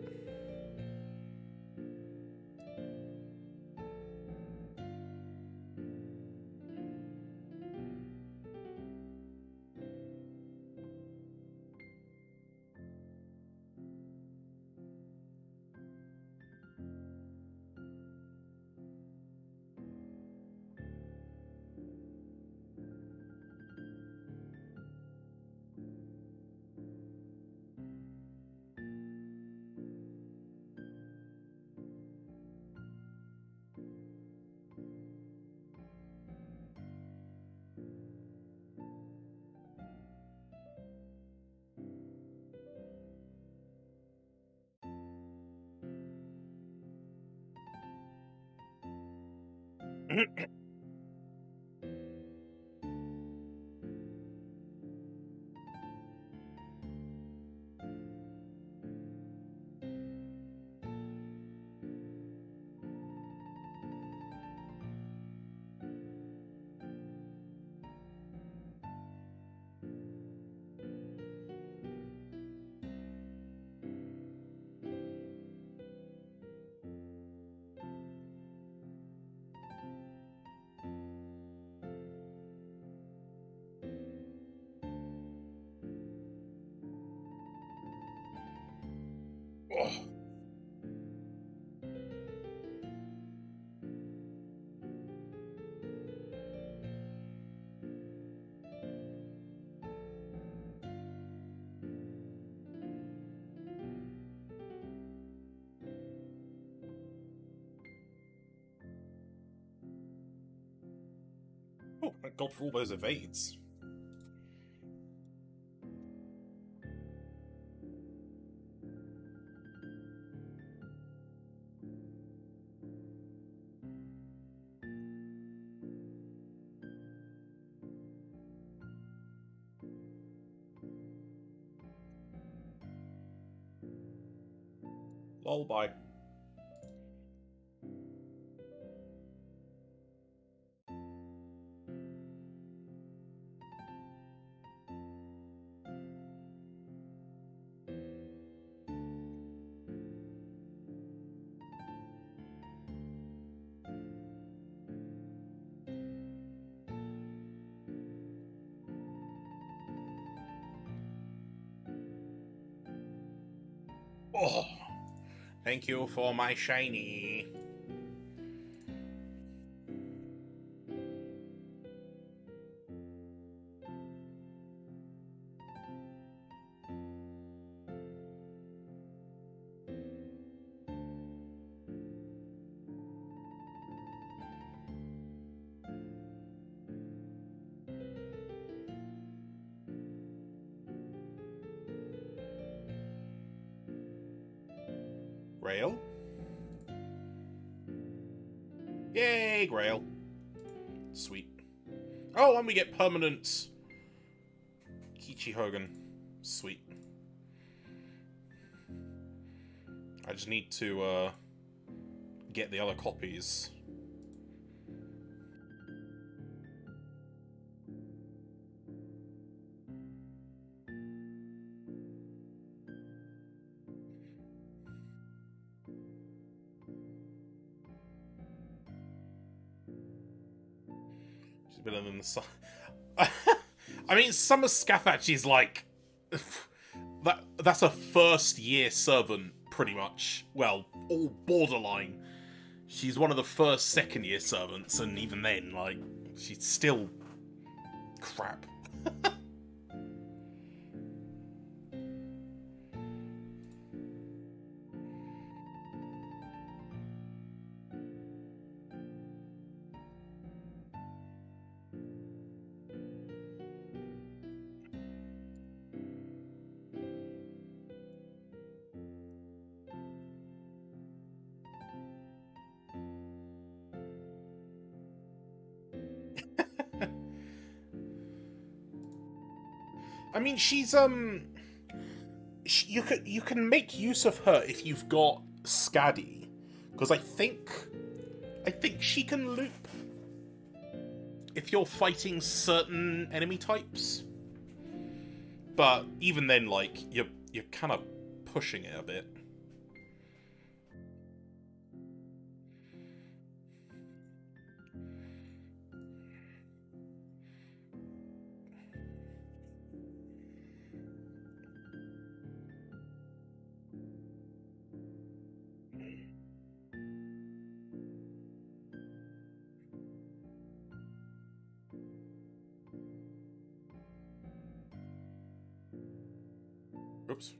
Oh. Oh, thank God for all those evades. Lol, bye. Oh, thank you for my shiny. Grail? Yay, Grail. Sweet. Oh, and we get permanent Kichi Hogan. Sweet. I just need to get the other copies. She's better than the sun. I mean, Summer Scathatch is like that's a first year servant, pretty much. Well, all borderline. She's one of the first second year servants, and even then, like, she's still crap. I mean, she's you can make use of her if you've got Scaddy, because I think she can loop if you're fighting certain enemy types. But even then, like, you're kind of pushing it a bit. Oops.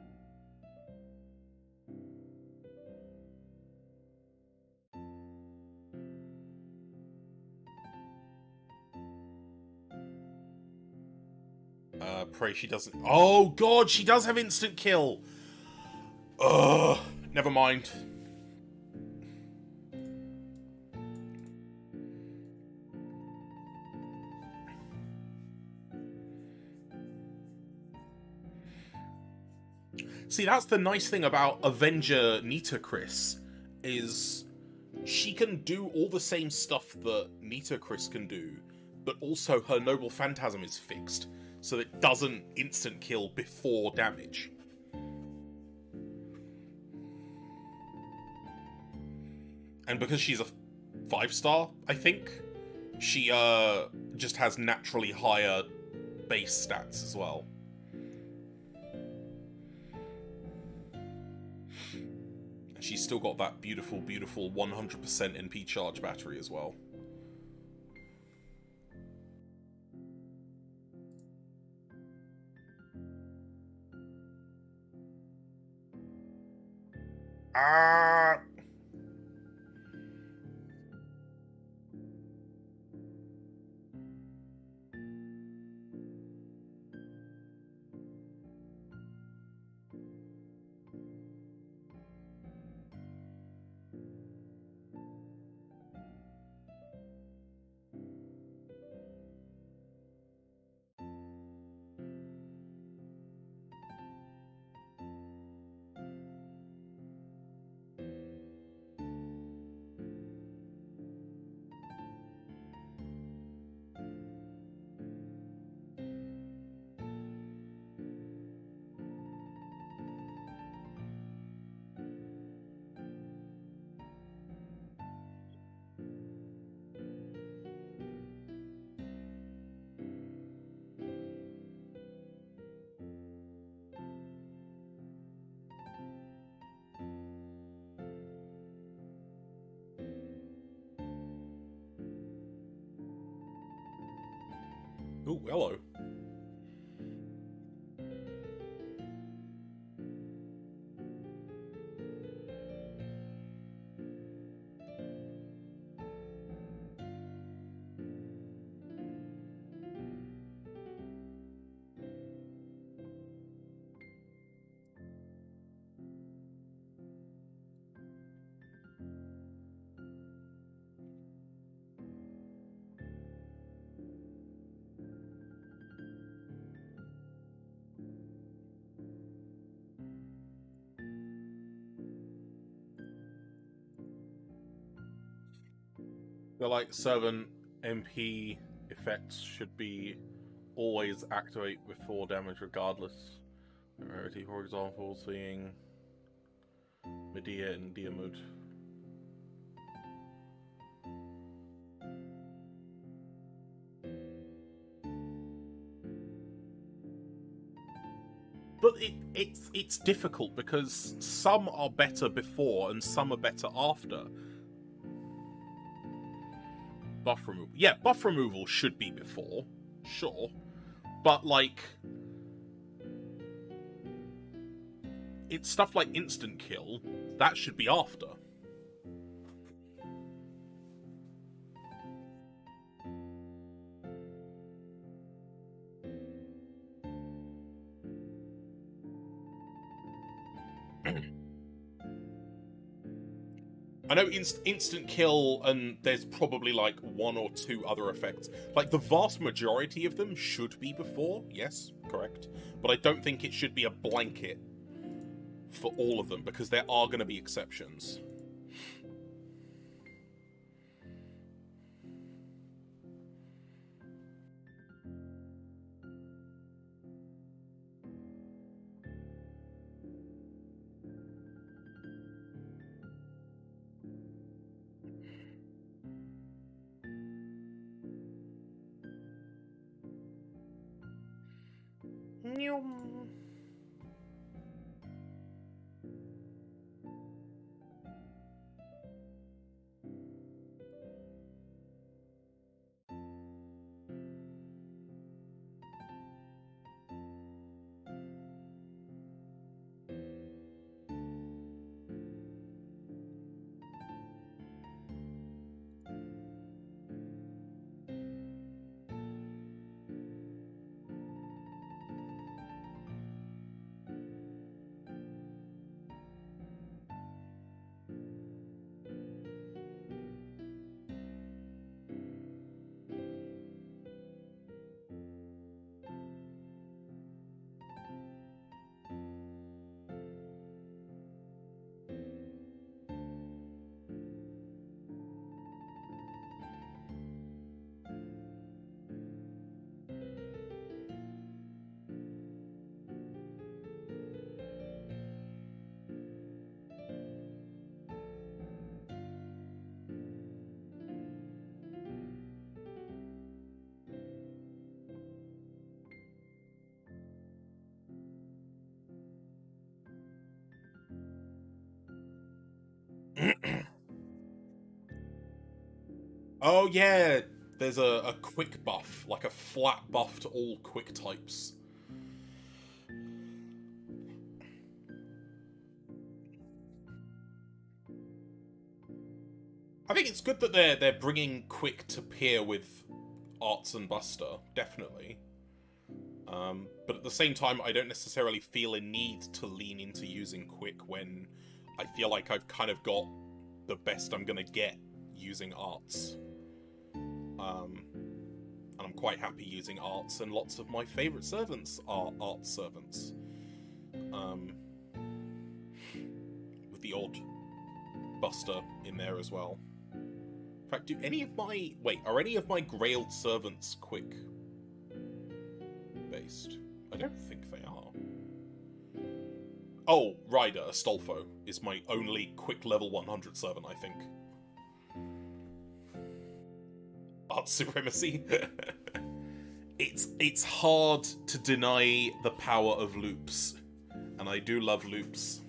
Pray she doesn't. Oh God, she does have instant kill. Ugh. Never mind. See, that's the nice thing about Avenger Nita Chris, is she can do all the same stuff that Nita Chris can do, but also her Noble Phantasm is fixed, so it doesn't instant kill before damage. And because she's a 5-star, I think, she just has naturally higher base stats as well. She's still got that beautiful, beautiful 100% NP charge battery as well. Ah! Oh, hello. The like 7 MP effects should be always activate with 4 damage regardless. Rarity, for example, seeing Medea and Diarmuid. But it's difficult because some are better before and some are better after. Buff removal. Yeah, buff removal should be before, sure. But, like, it's stuff like instant kill, that should be after. I know instant kill, and there's probably like 1 or 2 other effects. Like, the vast majority of them should be before, yes, correct. But I don't think it should be a blanket for all of them, because there are going to be exceptions. Oh yeah, there's a quick buff, like a flat buff to all quick types. I think it's good that they're bringing quick to peer with Arts and Buster, definitely. But at the same time, I don't necessarily feel a need to lean into using quick when I feel like I've kind of got the best I'm gonna get using Arts. And I'm quite happy using Arts, and lots of my favourite servants are Arts servants. With the odd Buster in there as well. In fact, do any of my... Wait, are any of my Grailed servants quick based? I don't think they are. Oh, Ryder, Astolfo, is my only quick level 100 servant, I think. Art supremacy. It's hard to deny the power of loops, and I do love loops.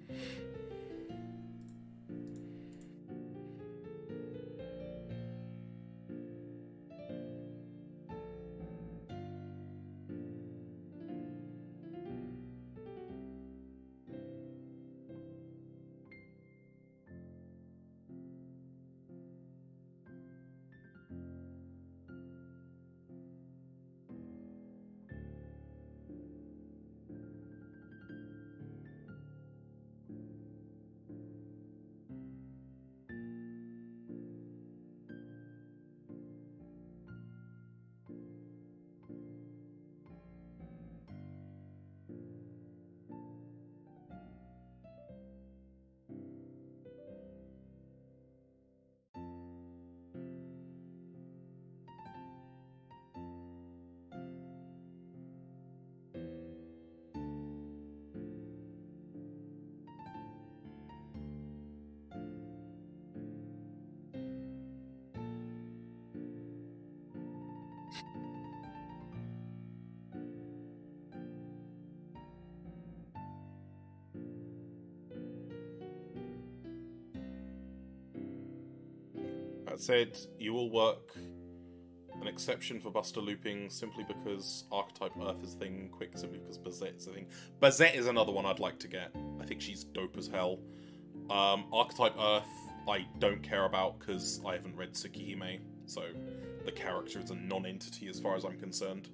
That said, you will work an exception for Buster looping simply because Archetype Earth is a thing, quick simply because Bazette is a thing. Bazette is another one I'd like to get. I think she's dope as hell. Archetype Earth I don't care about because I haven't read Tsukihime, so the character is a non-entity as far as I'm concerned.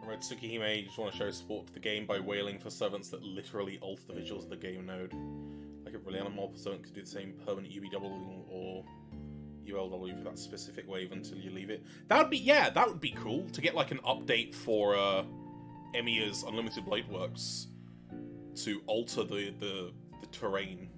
Red Tsukihime, you just want to show support to the game by wailing for servants that literally alter the visuals of the game node. Like a brilliant mob servant could do the same permanent UBW or ULW for that specific wave until you leave it. That would be, yeah, that would be cool to get like an update for Emiya's Unlimited Blade Works to alter the terrain.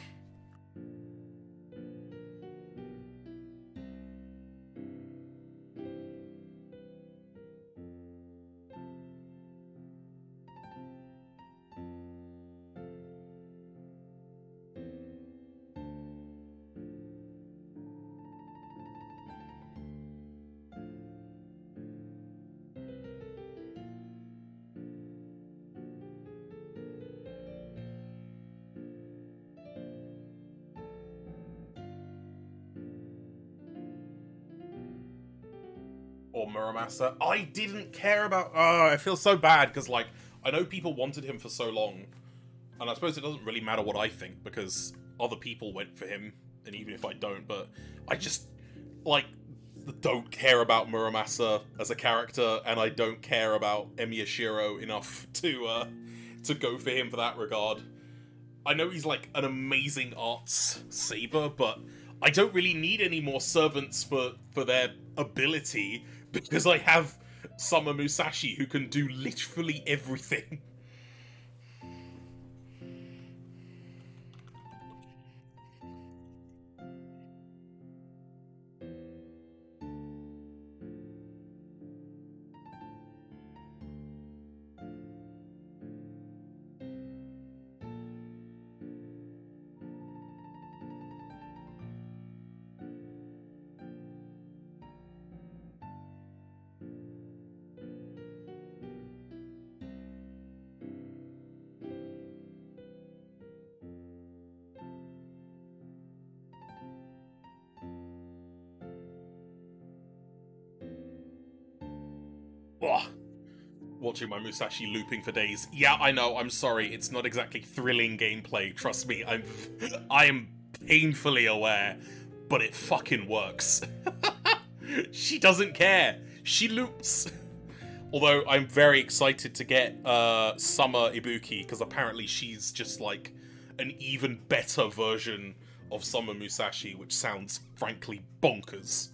Or Muramasa. I didn't care about... Oh, I feel so bad, because, like, I know people wanted him for so long, and I suppose it doesn't really matter what I think, because other people went for him, and even if I don't, but I just, like, don't care about Muramasa as a character, and I don't care about Emiya Shiro enough to go for him for that regard. I know he's, like, an amazing arts saber, but I don't really need any more servants for their ability, because I have Summer Musashi who can do literally everything. Ugh. Watching my Musashi looping for days. Yeah, I know, I'm sorry, it's not exactly thrilling gameplay, trust me, I am painfully aware, but it fucking works. She doesn't care. She loops. Although, I'm very excited to get Summer Ibuki, because apparently she's just like an even better version of Summer Musashi, which sounds frankly bonkers.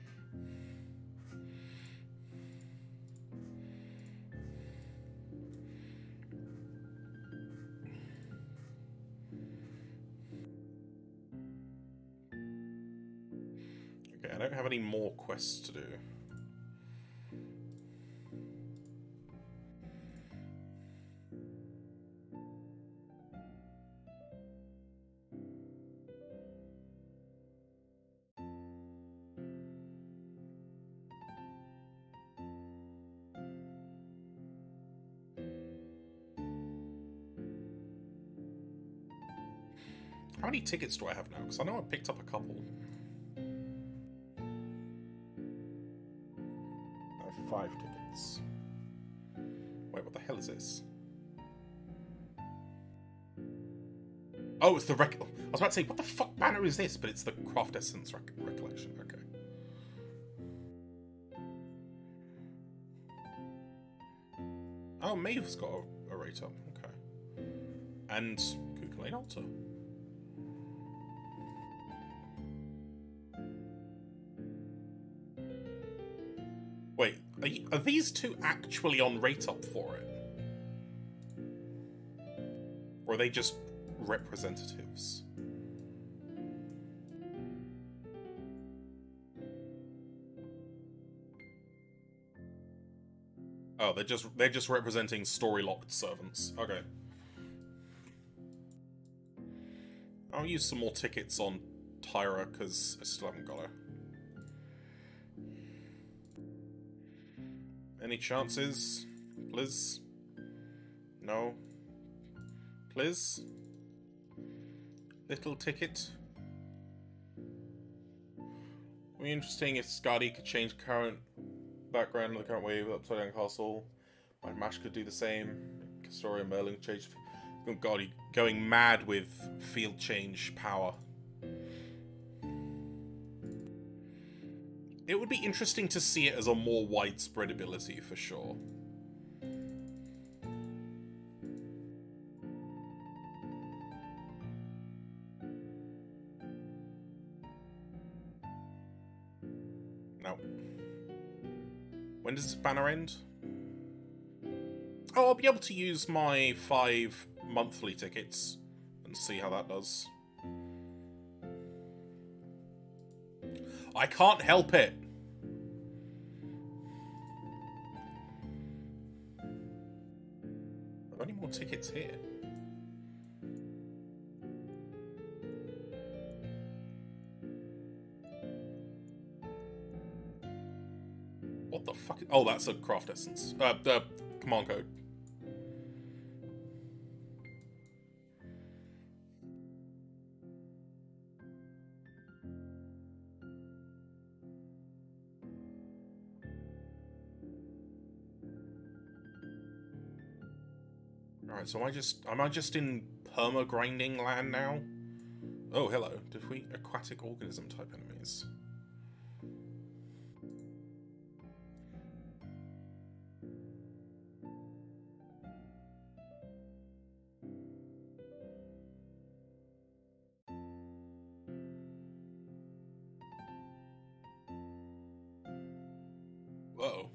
I don't have any more quests to do. How many tickets do I have now? Because I know I picked up a couple. 5 tickets. Wait, what the hell is this? Oh, it's the I was about to say, what the fuck banner is this? But it's the Craft Essence Recollection. Okay. Oh, Maeve's got a rate up. Okay. And Kukulane Altar. Wait, are these two actually on rate up for it? Or are they just representatives? Oh, they're just representing story-locked servants. Okay. I'll use some more tickets on Tyra, because I still haven't got her. Any chances? Please? No? Please? Little ticket? Would be interesting if Skadi could change current background of the current wave upside down castle. My Mash could do the same. Castoria and Merlin changed. Oh god, you're going mad with field change power. It would be interesting to see it as a more widespread ability, for sure. When does this banner end? Oh, I'll be able to use my 5 monthly tickets and see how that does. I can't help it. Are there any more tickets here? What the fuck? Oh, that's a craft essence. Command code. Alright, so am I just in perma grinding land now? Oh, hello. Defeat aquatic organism type enemies. Whoa.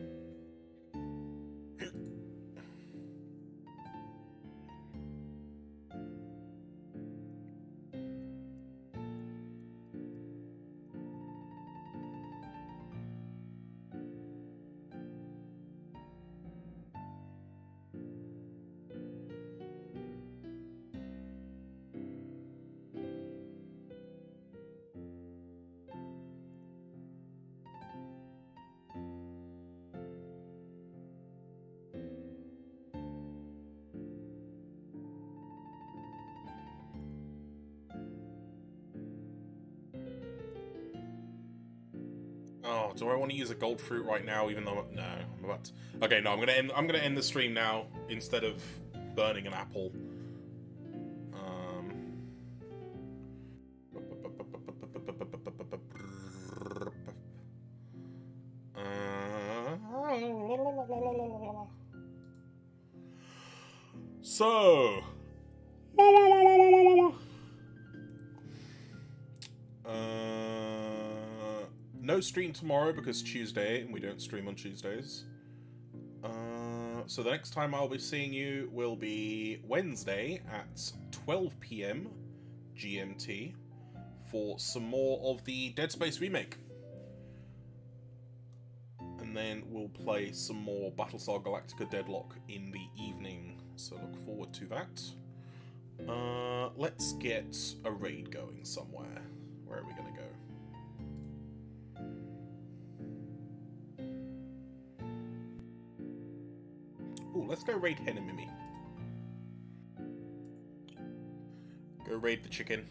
Oh, do I want to use a gold fruit right now? Even though no, I'm about to... Okay, no, I'm gonna end the stream now instead of burning an apple. So. No stream tomorrow because Tuesday, and we don't stream on Tuesdays. So the next time I'll be seeing you will be Wednesday at 12 PM GMT for some more of the Dead Space remake. And then we'll play some more Battlestar Galactica Deadlock in the evening, so look forward to that. Let's get a raid going somewhere. Where are we gonna go? Ooh, let's go raid Hen and Mimi. Go raid the chicken.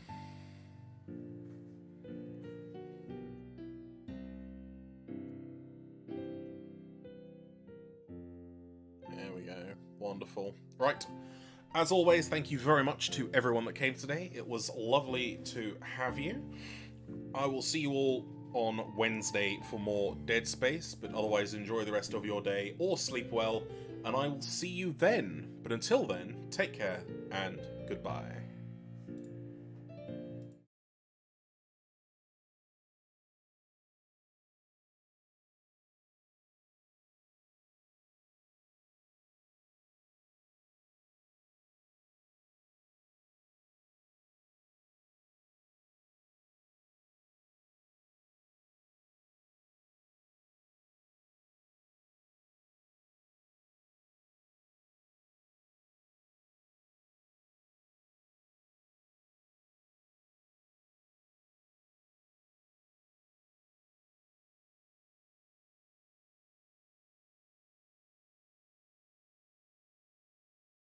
There we go. Wonderful. Right. As always, thank you very much to everyone that came today. It was lovely to have you. I will see you all on Wednesday for more Dead Space, but otherwise enjoy the rest of your day or sleep well, and I will see you then. But until then, take care and goodbye.